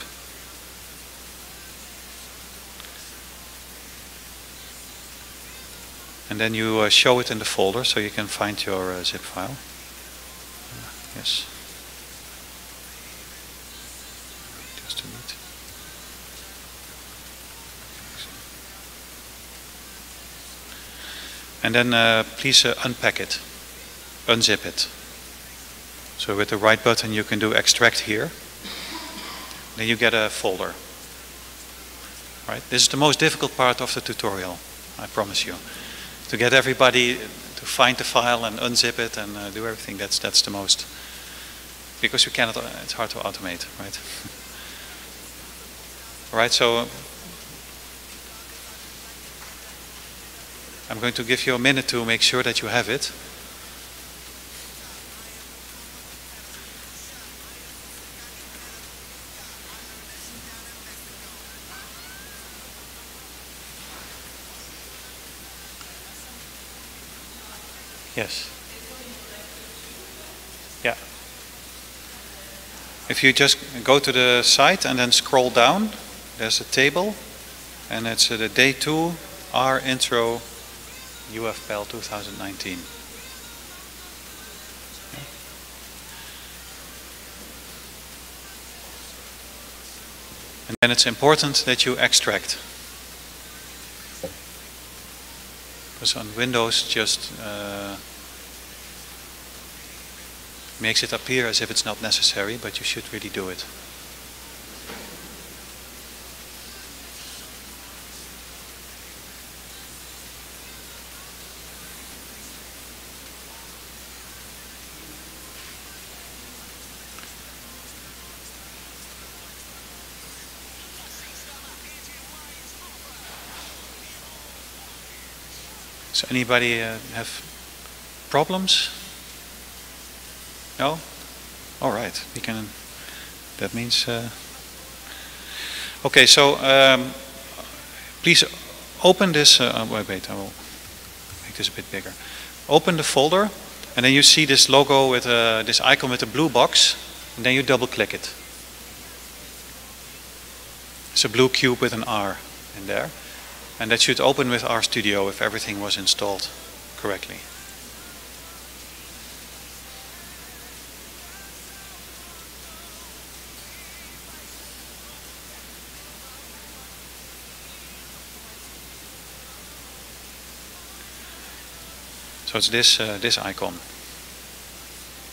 And then you uh, show it in the folder so you can find your uh, zip file. Yes. Just a minute. And then uh, please uh, unpack it, unzip it. So with the right button you can do extract here. Then you get a folder. Right? This is the most difficult part of the tutorial, I promise you. To get everybody to find the file and unzip it and uh, do everything, that's that's the most, because you cannot, it's hard to automate, right? Alright, so I'm going to give you a minute to make sure that you have it. Yes. Yeah. If you just go to the site and then scroll down, there's a table, and it's uh, the day two R intro U F P E L twenty nineteen. Yeah. And then it's important that you extract. Because on Windows just uh, makes it appear as if it's not necessary, but you should really do it. So anybody uh, have problems? No? All right. We can. That means. Uh, okay. So um, please open this. Uh, wait, wait. I will make this a bit bigger. Open the folder, and then you see this logo with uh, this icon with a blue box, and then you double click it. It's a blue cube with an R in there. And that should open with RStudio if everything was installed correctly. So it's this uh, this icon.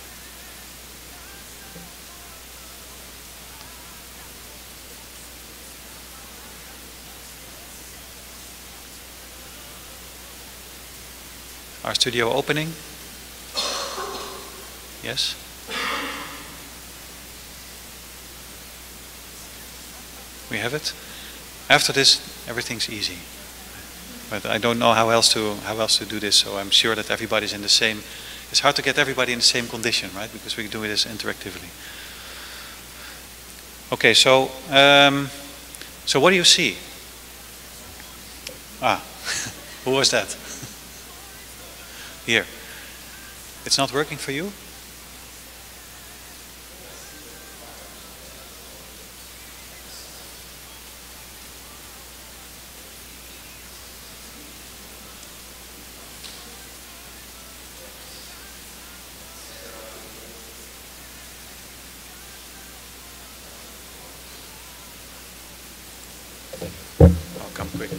RStudio opening. Yes? We have it. After this, everything's easy. But I don't know how else to how else to do this, so I'm sure that everybody's in the same. It's hard to get everybody in the same condition, right? Because we do this interactively. Okay, so um, so what do you see? Ah, who was that? Here. It's not working for you? I'll come quick.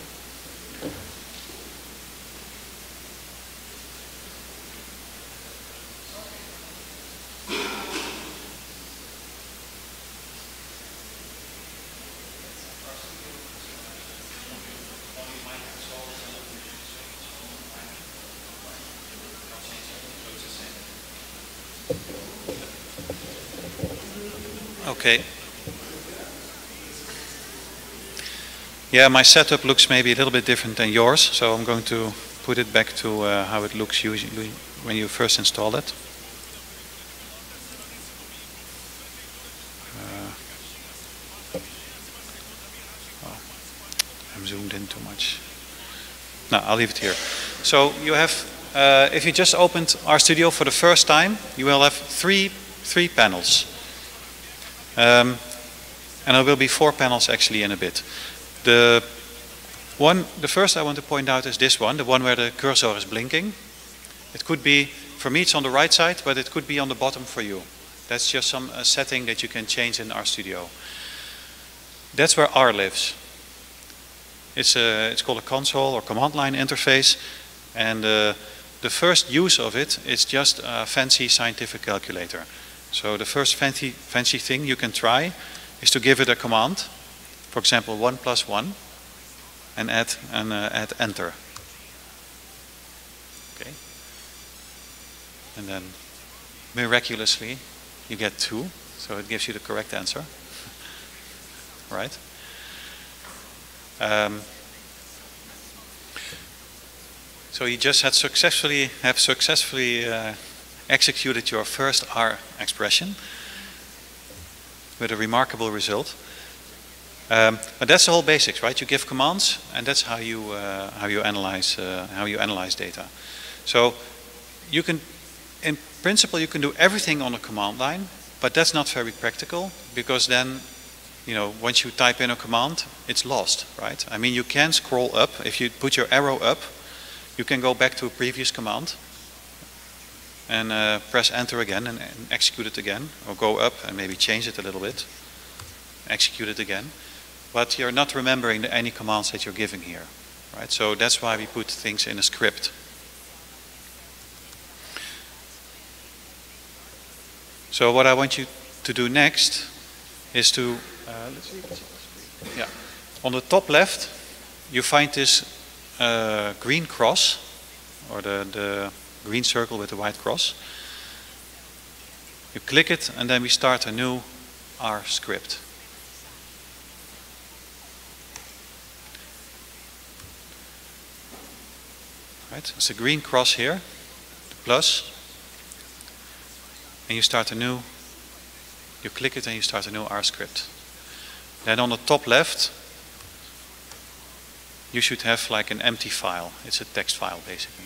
Okay. Yeah, my setup looks maybe a little bit different than yours, so I'm going to put it back to uh, how it looks usually when you first install it. Uh, oh, I'm zoomed in too much. No, I'll leave it here. So you have, uh, if you just opened RStudio for the first time, you will have three three panels. Um, and there will be four panels actually in a bit. The one, the first I want to point out is this one, the one where the cursor is blinking. It could be, for me it's on the right side, but it could be on the bottom for you. That's just some uh, setting that you can change in RStudio. That's where R lives. It's, a, it's called a console or command line interface, and uh, the first use of it is just a fancy scientific calculator. So the first fancy, fancy thing you can try is to give it a command. For example, one plus one, and add and uh, add enter. Okay. And then miraculously you get two, so it gives you the correct answer. Right? Um, so you just had successfully have successfully uh, executed your first R expression with a remarkable result. Um, but that's the whole basics, right? You give commands, and that's how you uh, how you analyze uh, how you analyze data. So you can, in principle, you can do everything on a command line, but that's not very practical because then, you know, once you type in a command, it's lost, right? I mean, you can scroll up. If you put your arrow up, you can go back to a previous command and uh, press enter again and, and execute it again, or go up and maybe change it a little bit, execute it again. But you're not remembering the, any commands that you're giving here, right? So that's why we put things in a script. So what I want you to do next is to, uh, let's see, let's see. Yeah, on the top left, you find this uh, green cross, or the, the green circle with the white cross. You click it, and then we start a new R script. Right, it's a green cross here, the plus, and you start a new, you click it and you start a new R script. Then on the top left, you should have like an empty file. It's a text file basically.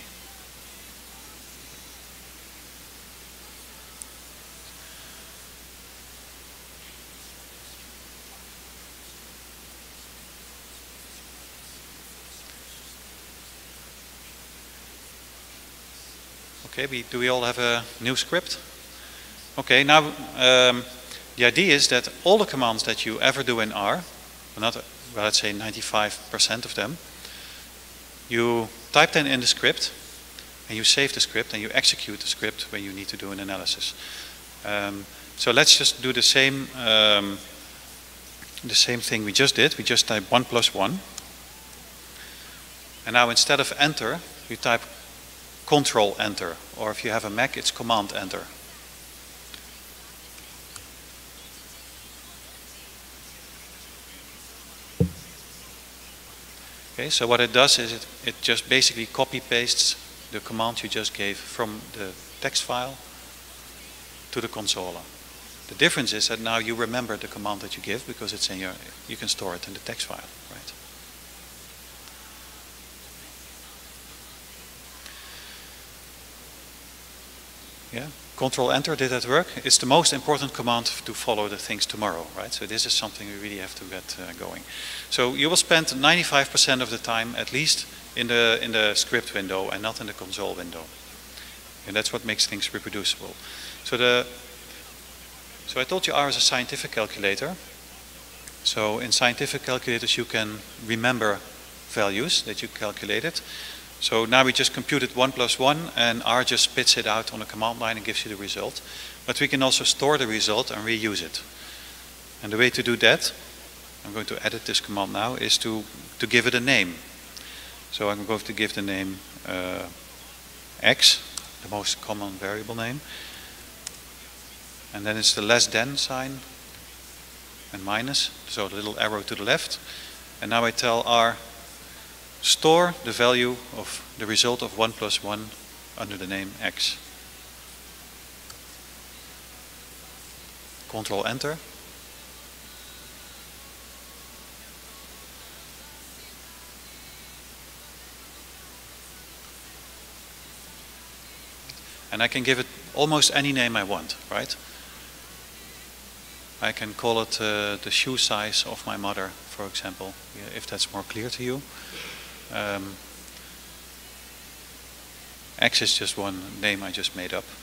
Okay, we, do we all have a new script? Okay, now um, the idea is that all the commands that you ever do in R, well, not, well, let's say ninety-five percent of them, you type them in the script, and you save the script, and you execute the script when you need to do an analysis. Um, so let's just do the same, um, the same thing we just did. We just type one plus one, and now instead of enter, you type Control Enter, or if you have a Mac, it's Command Enter. Okay, so what it does is it, it just basically copy pastes the command you just gave from the text file to the console. The difference is that now you remember the command that you give because it's in your, you can store it in the text file, right? Yeah, Control Enter, did that work? It's the most important command to follow the things tomorrow, right? So this is something we really have to get uh, going. So you will spend ninety-five percent of the time at least in the in the script window and not in the console window. And that's what makes things reproducible. So the so I told you R is a scientific calculator. So in scientific calculators you can remember values that you calculated. So now we just computed one plus one and R just spits it out on a command line and gives you the result. But we can also store the result and reuse it. And the way to do that, I'm going to edit this command now, is to, to give it a name. So I'm going to give the name uh, X, the most common variable name. And then it's the less than sign and minus, so the little arrow to the left. And now I tell R, store the value of the result of one plus one under the name X. Control Enter. And I can give it almost any name I want, right? I can call it uh, the shoe size of my mother, for example, if that's more clear to you. Um, X is just one name I just made up.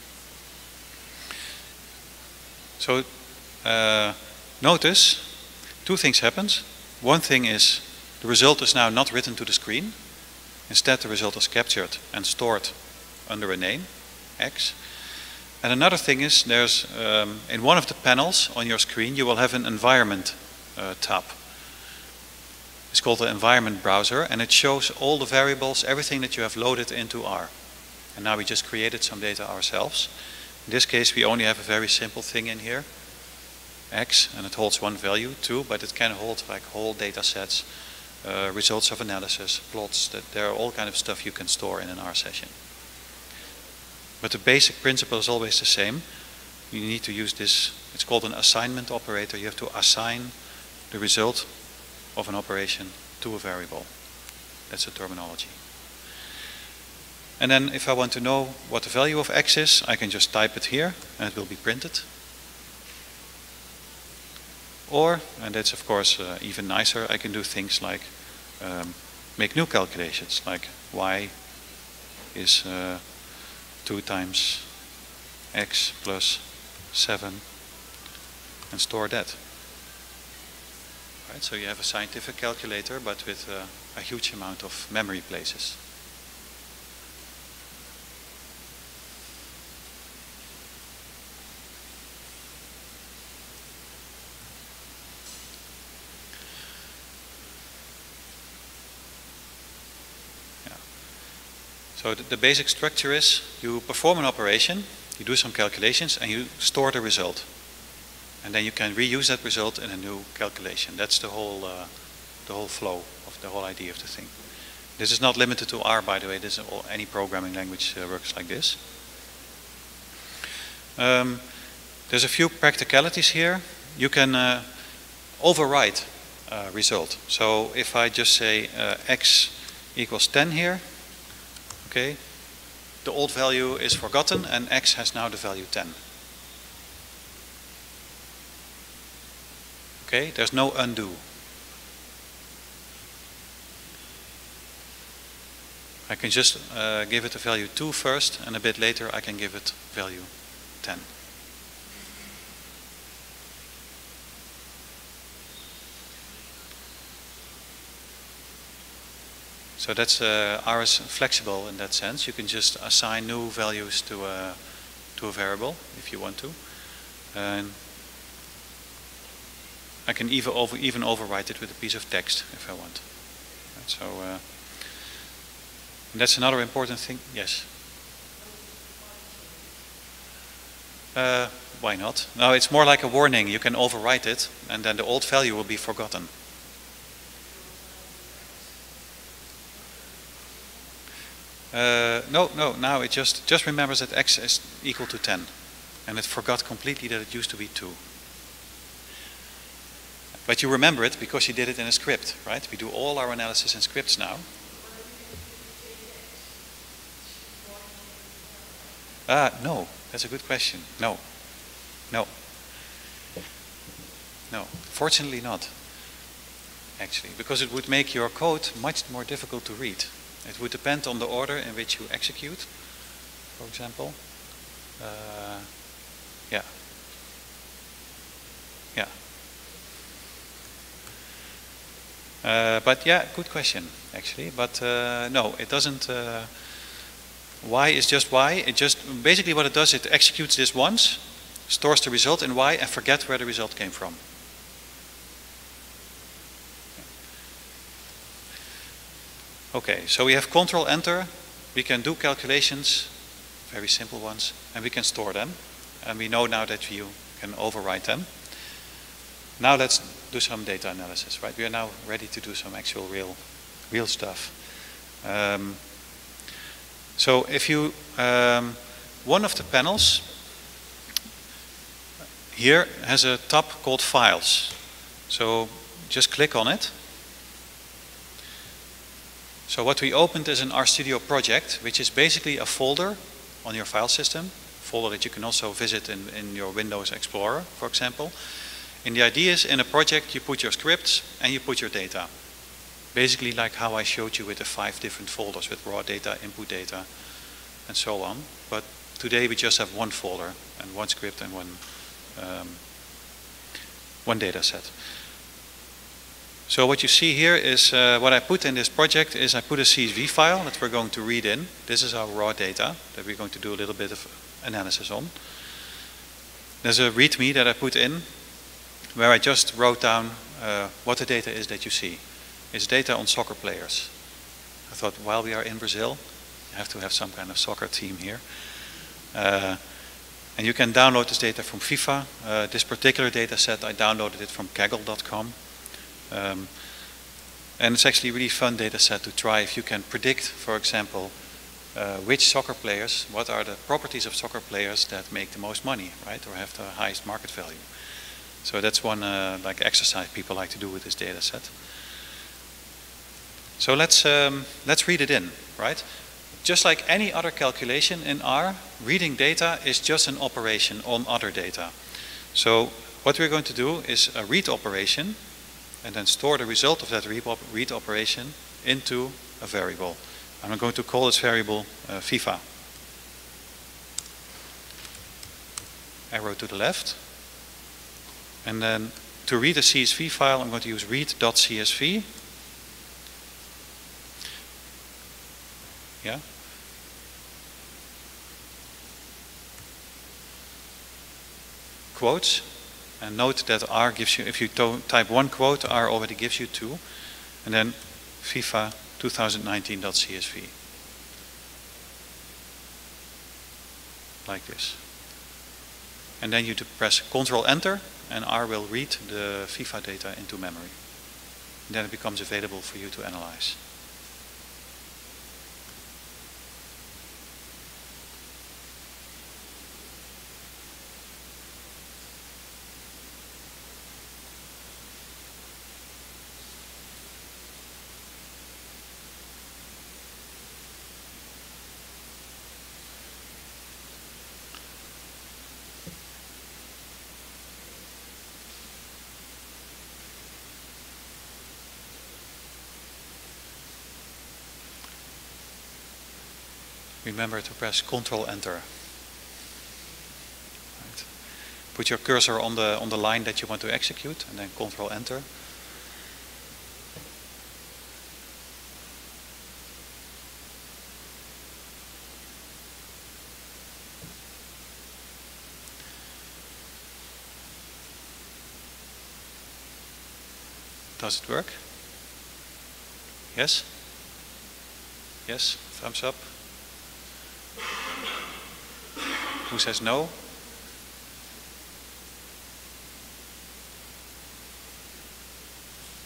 So uh, notice two things happened. One thing is the result is now not written to the screen. Instead the result is captured and stored under a name, X. And another thing is there's um, in one of the panels on your screen you will have an environment uh, tab. It's called the environment browser and it shows all the variables, everything that you have loaded into R. And now we just created some data ourselves. In this case we only have a very simple thing in here, X, and it holds one value, two, but it can hold like whole data sets, uh, results of analysis, plots, that there are all kind of stuff you can store in an R session. But the basic principle is always the same. You need to use this, it's called an assignment operator. You have to assign the result of an operation to a variable. That's the terminology. And then if I want to know what the value of X is, I can just type it here and it will be printed. Or, and that's of course uh, even nicer, I can do things like um, make new calculations, like Y is uh, two times X plus seven and store that. Right, so you have a scientific calculator but with uh, a huge amount of memory places. Yeah. So the, the basic structure is you perform an operation, you do some calculations and you store the result. And then you can reuse that result in a new calculation. That's the whole, uh, the whole flow of the whole idea of the thing. This is not limited to R, by the way. This is all, any programming language uh, works like this. Um, there's a few practicalities here. You can uh, overwrite a result. So if I just say uh, X equals ten here, okay, the old value is forgotten and X has now the value ten. Okay, there's no undo. I can just uh, give it a value two first and a bit later I can give it value ten. So that's uh, R is flexible in that sense. You can just assign new values to a, to a variable if you want to. And I can even, over, even overwrite it with a piece of text if I want. Right, so uh, that's another important thing. Yes? Uh, why not? No, it's more like a warning. You can overwrite it, and then the old value will be forgotten. Uh, no, no, now it just, just remembers that x is equal to ten. And it forgot completely that it used to be two. But you remember it because you did it in a script, right? We do all our analysis in scripts now. Ah, no, that's a good question. No, no, no, fortunately not, actually, because it would make your code much more difficult to read. It would depend on the order in which you execute, for example. Uh, yeah, yeah. Uh, but yeah, good question, actually, but uh, no, it doesn't. Uh, Y is just Y. It just basically what it does, it executes this once, stores the result in Y, and forgets where the result came from. Okay, so we have Control Enter. We can do calculations, very simple ones, and we can store them. And we know now that you can overwrite them. Now let's do some data analysis, right? We are now ready to do some actual real, real stuff. Um, So if you, um, one of the panels here has a tab called Files. So just click on it. So what we opened is an RStudio project, which is basically a folder on your file system, folder that you can also visit in, in your Windows Explorer, for example. And the idea is in a project you put your scripts and you put your data. Basically like how I showed you with the five different folders with raw data, input data, and so on. But today we just have one folder and one script and one, um, one data set. So what you see here is uh, what I put in this project is I put a C S V file that we're going to read in. This is our raw data that we're going to do a little bit of analysis on. There's a README that I put in where I just wrote down uh, what the data is that you see. It's data on soccer players. I thought while we are in Brazil, you have to have some kind of soccer team here. Uh, and you can download this data from FIFA. Uh, this particular data set, I downloaded it from Kaggle dot com. Um, and it's actually a really fun data set to try if you can predict, for example, uh, which soccer players, what are the properties of soccer players that make the most money, right, or have the highest market value. So that's one uh, like exercise people like to do with this data set. So let's, um, let's read it in, right? Just like any other calculation in R, reading data is just an operation on other data. So what we're going to do is a read operation and then store the result of that read operation into a variable. And I'm going to call this variable uh, FIFA. Arrow to the left. And then to read a C S V file, I'm going to use read.csv. Yeah. Quotes, and note that R gives you, if you type one quote, R already gives you two, and then FIFA twenty nineteen.csv, like this. And then you press Control Enter, and R will read the FIFA data into memory. And then it becomes available for you to analyze. Remember to press Control Enter. Right. Put your cursor on the on the line that you want to execute, and then Control Enter. Does it work? Yes? Yes? Thumbs up? Who says no?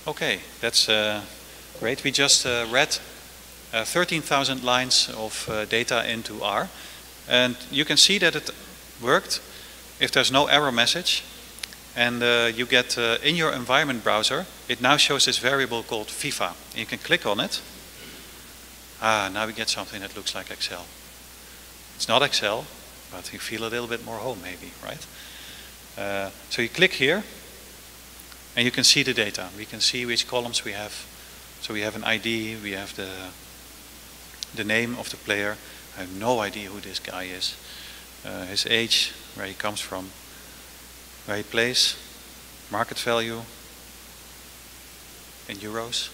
Okay, that's uh, great. We just uh, read uh, thirteen thousand lines of uh, data into R. And you can see that it worked if there's no error message. And uh, you get uh, in your environment browser, it now shows this variable called FIFA. And you can click on it. Ah, now we get something that looks like Excel. It's not Excel, but you feel a little bit more home maybe, right? Uh, so you click here, and you can see the data. We can see which columns we have. So we have an I D, we have the, the name of the player. I have no idea who this guy is. Uh, his age, where he comes from, where he plays, market value in euros,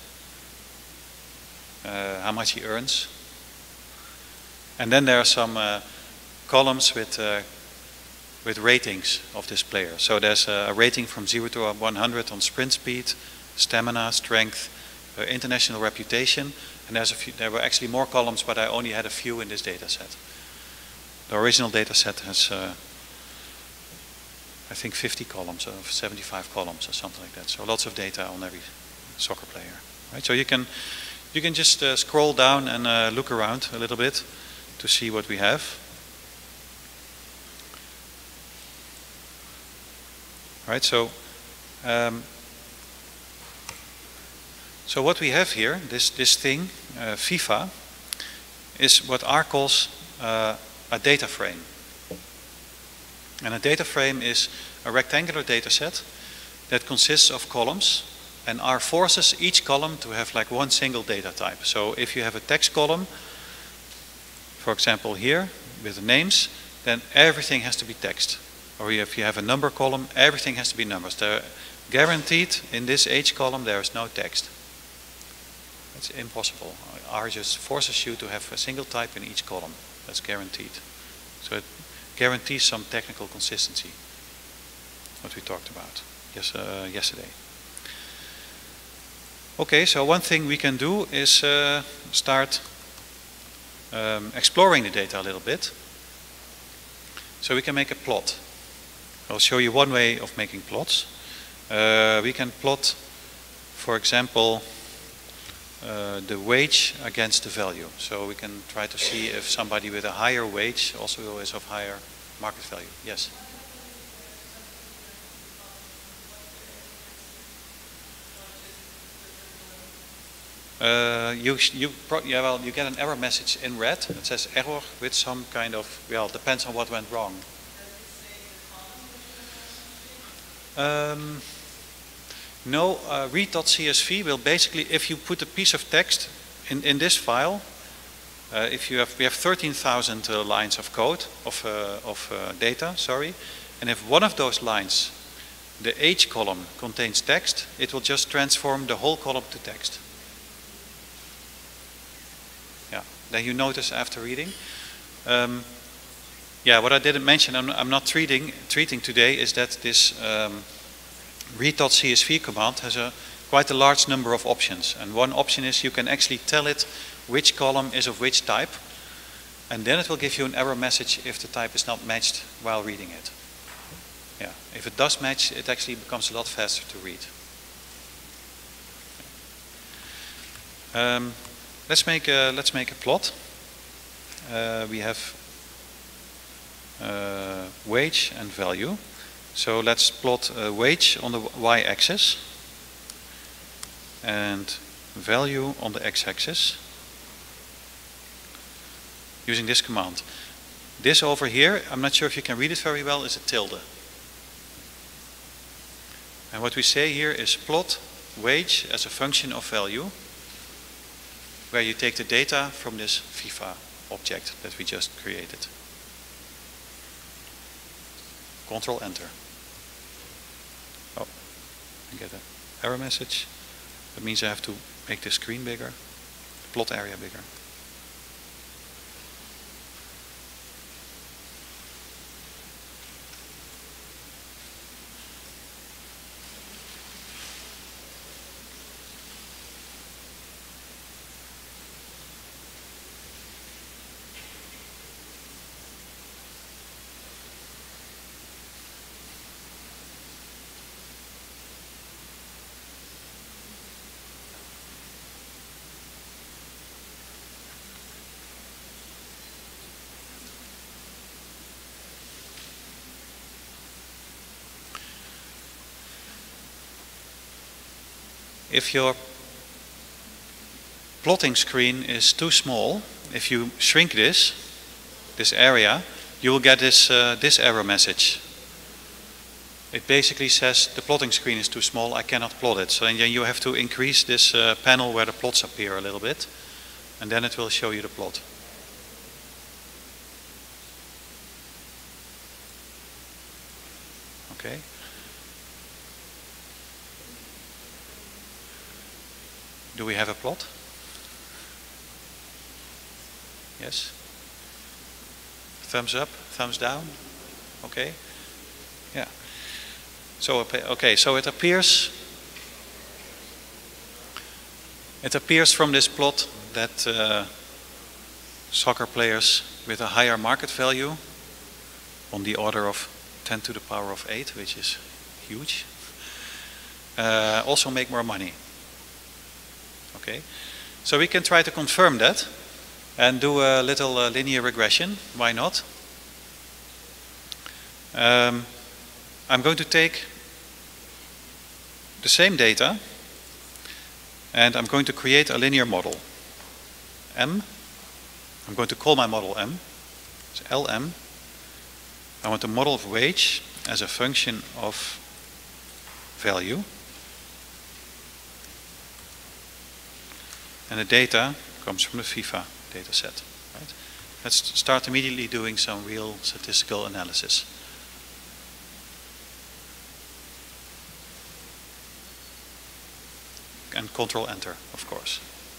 uh, how much he earns. And then there are some uh, columns with uh, with ratings of this player. So there's a, a rating from zero to one hundred on sprint speed, stamina, strength, uh, international reputation, and there's a few, there were actually more columns, but I only had a few in this data set. The original data set has, uh, I think, fifty columns, or seventy-five columns, or something like that. So lots of data on every soccer player. Right? So you can you can just uh, scroll down and uh, look around a little bit to see what we have. Right, so um, so what we have here, this this thing, uh, FIFA, is what R calls uh, a data frame. And a data frame is a rectangular data set that consists of columns, and R forces each column to have like one single data type. So if you have a text column, for example here, with the names, then everything has to be text. Or if you have a number column, everything has to be numbers. They're guaranteed in this age column there is no text. It's impossible. R just forces you to have a single type in each column. That's guaranteed. So it guarantees some technical consistency, what we talked about yes, uh, yesterday. Okay, so one thing we can do is uh, start um, exploring the data a little bit. So we can make a plot. I'll show you one way of making plots. Uh, we can plot, for example, uh, the wage against the value. So we can try to see if somebody with a higher wage also is of higher market value. Yes? Uh, you, you, pro yeah, well, you get an error message in red that says error with some kind of, well, depends on what went wrong. Um, no, uh, read.csv will basically, if you put a piece of text in, in this file, uh, if you have, we have thirteen thousand uh, lines of code, of, uh, of uh, data, sorry, and if one of those lines, the age column, contains text, it will just transform the whole column to text. Yeah, then you notice after reading. Um, Yeah, what I didn't mention, I'm, I'm not treating, treating today, is that this um, read.csv command has a quite a large number of options. And one option is you can actually tell it which column is of which type. And then it will give you an error message if the type is not matched while reading it. Yeah, if it does match, it actually becomes a lot faster to read. Um, let's make a, let's make a plot. Uh, we have Uh, wage and value. So let's plot uh, wage on the y-axis and value on the x-axis using this command. This over here, I'm not sure if you can read it very well, is a tilde. And what we say here is plot wage as a function of value, where you take the data from this FIFA object that we just created. Control Enter. Oh, I get an error message. That means I have to make the screen bigger, the plot area bigger. if your plotting screen is too small, if you shrink this, this area, you will get this, uh, this error message. It basically says the plotting screen is too small, I cannot plot it. So then you have to increase this uh, panel where the plots appear a little bit, and then it will show you the plot. Okay. Do we have a plot? Yes? Thumbs up, thumbs down? Okay. Yeah. So, okay, so it appears, it appears from this plot that uh, soccer players with a higher market value, on the order of ten to the power of eight, which is huge, uh, also make more money. Okay, so we can try to confirm that and do a little uh, linear regression. Why not? Um, I'm going to take the same data and I'm going to create a linear model. M. I'm going to call my model M. It's L M. I want a model of wage as a function of value. And the data comes from the FIFA data set. Right? Let's start immediately doing some real statistical analysis. And control enter, of course.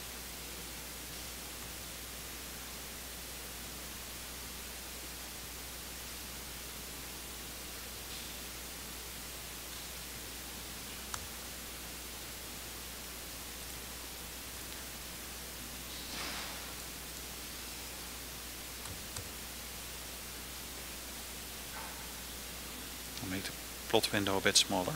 I'll make the plot window a bit smaller.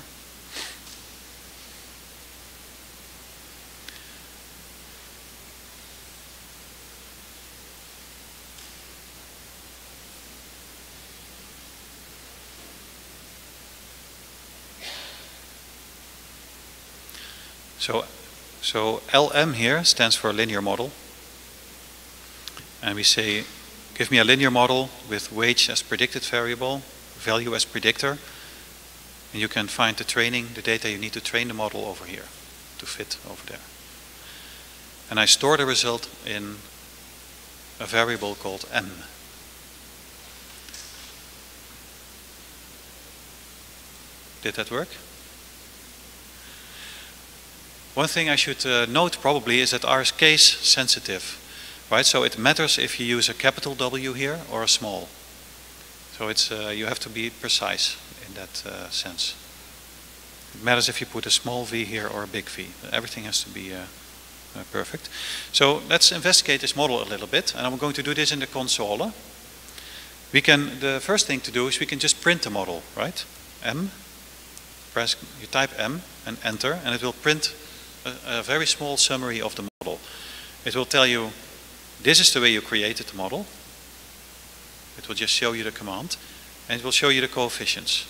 So, so L M here stands for linear model. And we say, give me a linear model with wage as predicted variable, value as predictor. And you can find the training, the data you need to train the model over here, to fit over there. And I store the result in a variable called M. Did that work? One thing I should uh, note probably is that R is case sensitive, right? So it matters if you use a capital W here or a small. So it's uh, you have to be precise in that uh, sense. It matters if you put a small v here or a big V. Everything has to be uh, uh, perfect. So let's investigate this model a little bit, and I'm going to do this in the console. We can, the first thing to do is we can just print the model, right? M, press, you type M and enter, and it will print a, a very small summary of the model. It will tell you, this is the way you created the model. It will just show you the command, and it will show you the coefficients.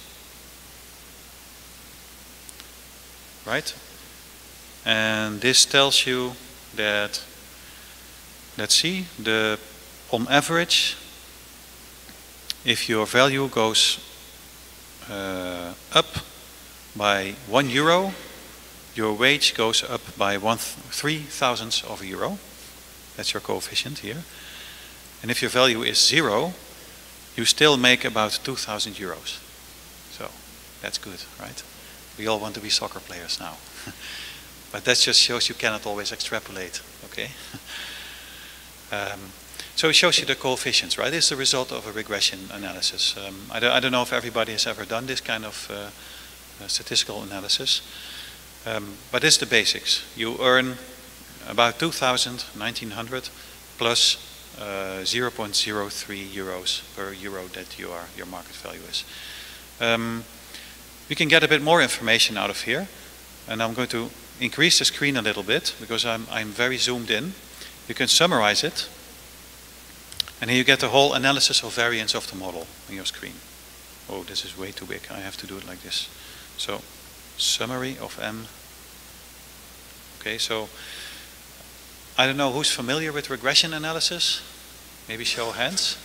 Right? And this tells you that, let's see, the on average, if your value goes uh, up by one euro, your wage goes up by one th three thousandths of a euro. That's your coefficient here. And if your value is zero, you still make about two thousand euros. So that's good, right? We all want to be soccer players now. But that just shows you cannot always extrapolate, okay? um, so it shows you the coefficients, right? It's the result of a regression analysis. Um, I, don't, I don't know if everybody has ever done this kind of uh, uh, statistical analysis. Um, but it's the basics. You earn about two thousand, nineteen hundred plus uh, zero point zero three euros per euro that you are, your market value is. Um, we can get a bit more information out of here, and I'm going to increase the screen a little bit because I'm, I'm very zoomed in. You can summarize it, and here you get the whole analysis of variance of the model on your screen. Oh, this is way too big. I have to do it like this. So, summary of M. Okay, so I don't know who's familiar with regression analysis. Maybe show of hands.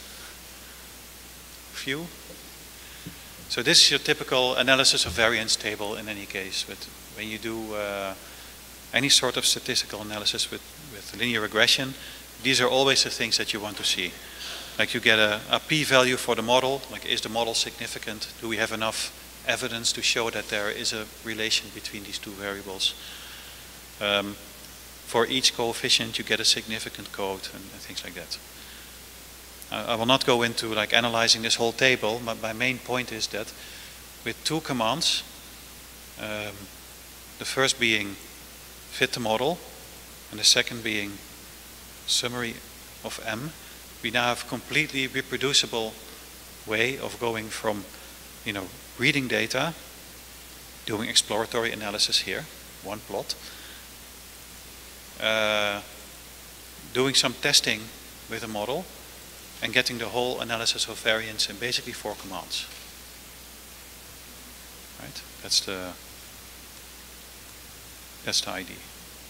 Few. So this is your typical analysis of variance table in any case. But when you do uh, any sort of statistical analysis with, with linear regression, these are always the things that you want to see. Like you get a, a p-value for the model, like is the model significant? Do we have enough evidence to show that there is a relation between these two variables? Um, for each coefficient you get a significant code and, and things like that. I will not go into like analyzing this whole table, but my main point is that with two commands, um, the first being fit the model and the second being summary of M, we now have completely reproducible way of going from, you know, reading data, doing exploratory analysis here, one plot, uh, doing some testing with a model, and getting the whole analysis of variance in basically four commands. Right? That's the that's the idea.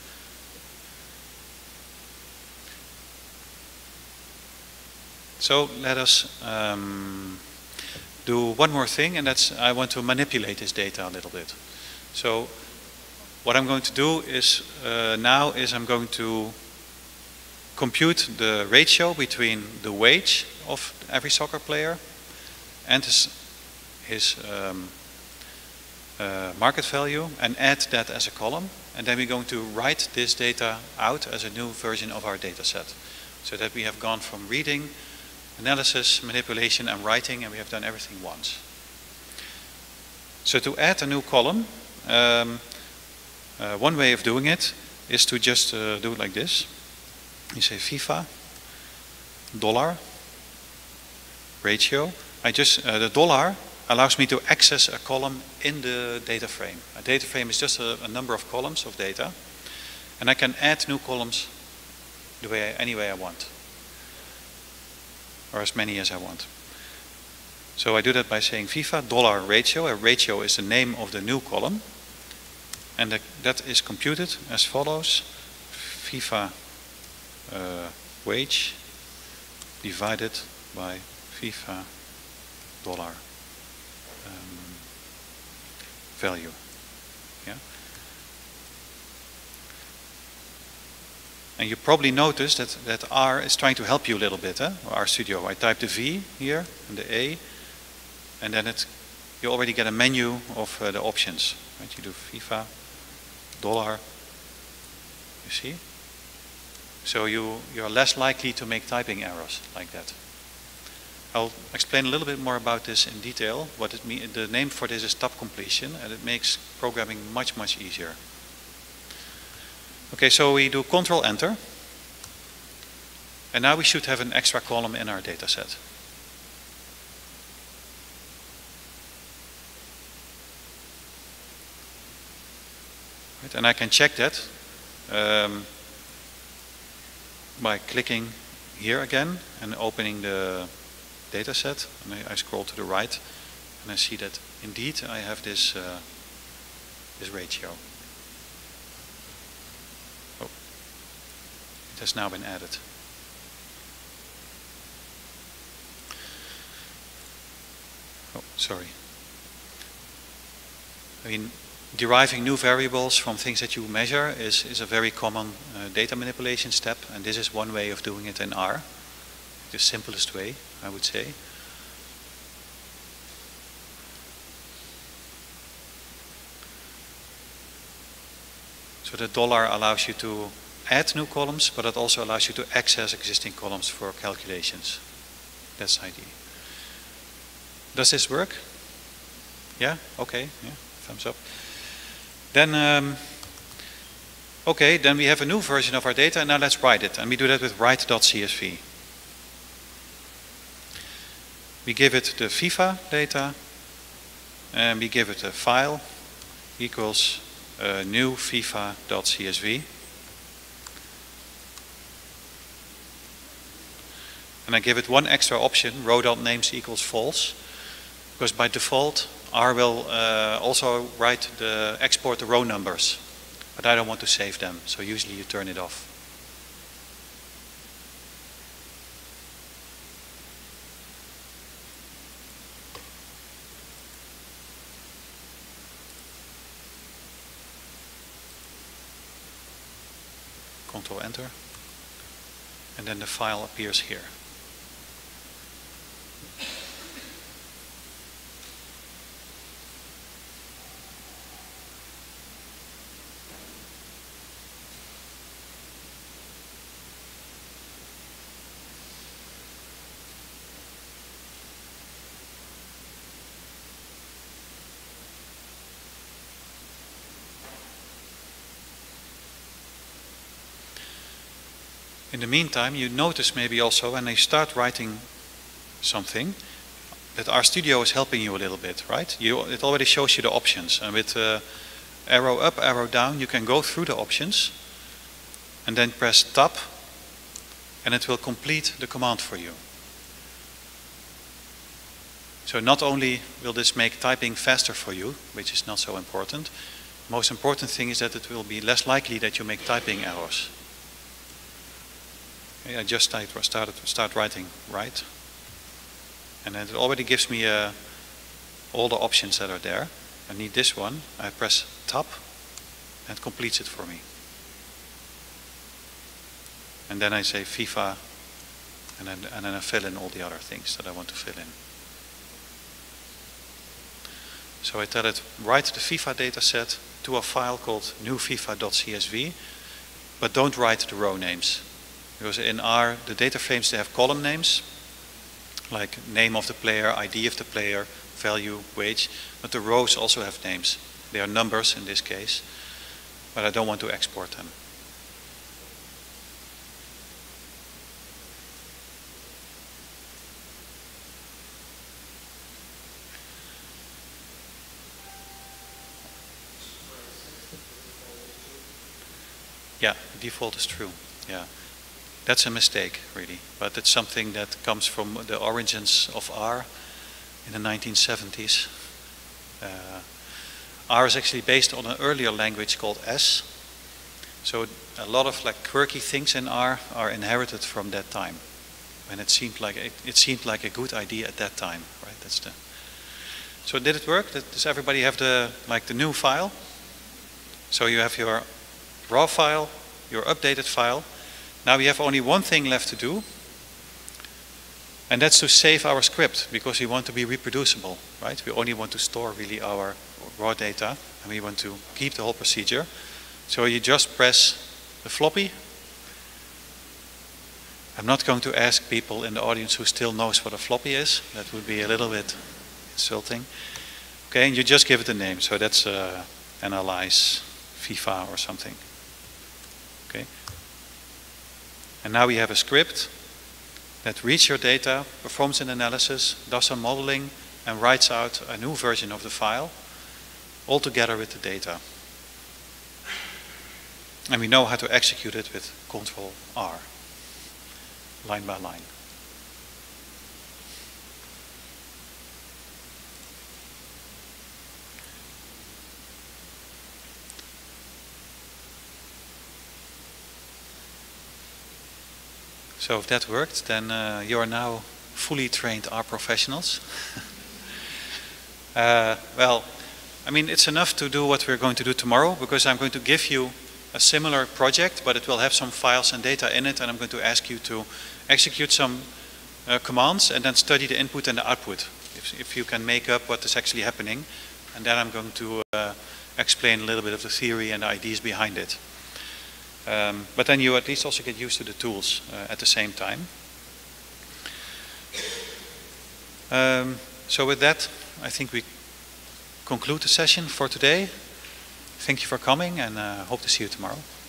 So let us um, do one more thing, and that's I want to manipulate this data a little bit. So what I'm going to do is uh, now is I'm going to compute the ratio between the wage of every soccer player and his, his um, uh, market value and add that as a column, and then we're going to write this data out as a new version of our data set, so that we have gone from reading, analysis, manipulation and writing, and we have done everything once. So to add a new column, um, uh, one way of doing it is to just uh, do it like this. You say FIFA, dollar, ratio. I just, uh, the dollar allows me to access a column in the data frame. A data frame is just a, a number of columns of data, and I can add new columns the way I, any way I want, or as many as I want. So I do that by saying FIFA dollar ratio. A ratio is the name of the new column, and the, that is computed as follows: FIFA Uh, wage divided by FIFA dollar um, value. Yeah. And you probably noticed that, that R is trying to help you a little bit, eh? Or R Studio. I type the V here and the A, and then it, you already get a menu of uh, the options. Right? You do FIFA dollar. You see? So you, you're less likely to make typing errors like that. I'll explain a little bit more about this in detail. What it mean, the name for this is tab completion, and it makes programming much, much easier. Okay, so we do Control Enter. And now we should have an extra column in our data set. Right, and I can check that. Um, by clicking here again and opening the data set, and I, I scroll to the right and I see that indeed I have this uh, this ratio. Oh, it has now been added. Oh, sorry. I mean, deriving new variables from things that you measure is, is a very common uh, data manipulation step, and this is one way of doing it in R. The simplest way, I would say. So the dollar allows you to add new columns, but it also allows you to access existing columns for calculations. That's the idea. Does this work? Yeah? Okay. Yeah. Thumbs up. Then, um, okay, then we have a new version of our data, and now let's write it. And we do that with write.csv. We give it the FIFA data, and we give it a file equals uh, new FIFA.csv. And I give it one extra option, row.names equals false, because by default, R will uh, also write the export the row numbers. but I don't want to save them, so usually you turn it off. Control Enter, and then the file appears here. In the meantime, you notice maybe also when you start writing something that RStudio is helping you a little bit, right? You, it already shows you the options, and with uh, arrow up, arrow down, you can go through the options and then press Tab, and it will complete the command for you. So not only will this make typing faster for you, which is not so important, the most important thing is that it will be less likely that you make typing errors. I just started start writing right, and then it already gives me uh, all the options that are there. I need this one. I press Tab, and it completes it for me. And then I say FIFA, and then and then I fill in all the other things that I want to fill in. So I tell it write the FIFA dataset to a file called new FIFA dot C S V, but don't write the row names. Because in R, the data frames, they have column names, like name of the player, I D of the player, value, wage, but the rows also have names. They are numbers in this case, but I don't want to export them. Yeah, the default is true, yeah. That's a mistake, really, but it's something that comes from the origins of R in the nineteen seventies. Uh, R is actually based on an earlier language called S, so a lot of like quirky things in R are inherited from that time, when it seemed like it, it seemed like a good idea at that time, right? That's the. So did it work? Does everybody have the like the new file? So you have your raw file, your updated file. Now we have only one thing left to do, and that's to save our script, because we want to be reproducible, right? We only want to store really our raw data, and we want to keep the whole procedure. So you just press the floppy. I'm not going to ask people in the audience who still knows what a floppy is. That would be a little bit insulting. Okay, and you just give it a name. So that's uh, analyze FIFA or something. Okay. And now we have a script that reads your data, performs an analysis, does some modeling, and writes out a new version of the file, all together with the data. And we know how to execute it with Control R, line by line. So if that worked, then uh, you are now fully trained R professionals. uh, well, I mean, it's enough to do what we're going to do tomorrow, because I'm going to give you a similar project, but it will have some files and data in it, and I'm going to ask you to execute some uh, commands and then study the input and the output, if, if you can make up what is actually happening. And then I'm going to uh, explain a little bit of the theory and the ideas behind it. Um, but then you at least also get used to the tools uh, at the same time. Um, so with that, I think we conclude the session for today. Thank you for coming, and uh, hope to see you tomorrow.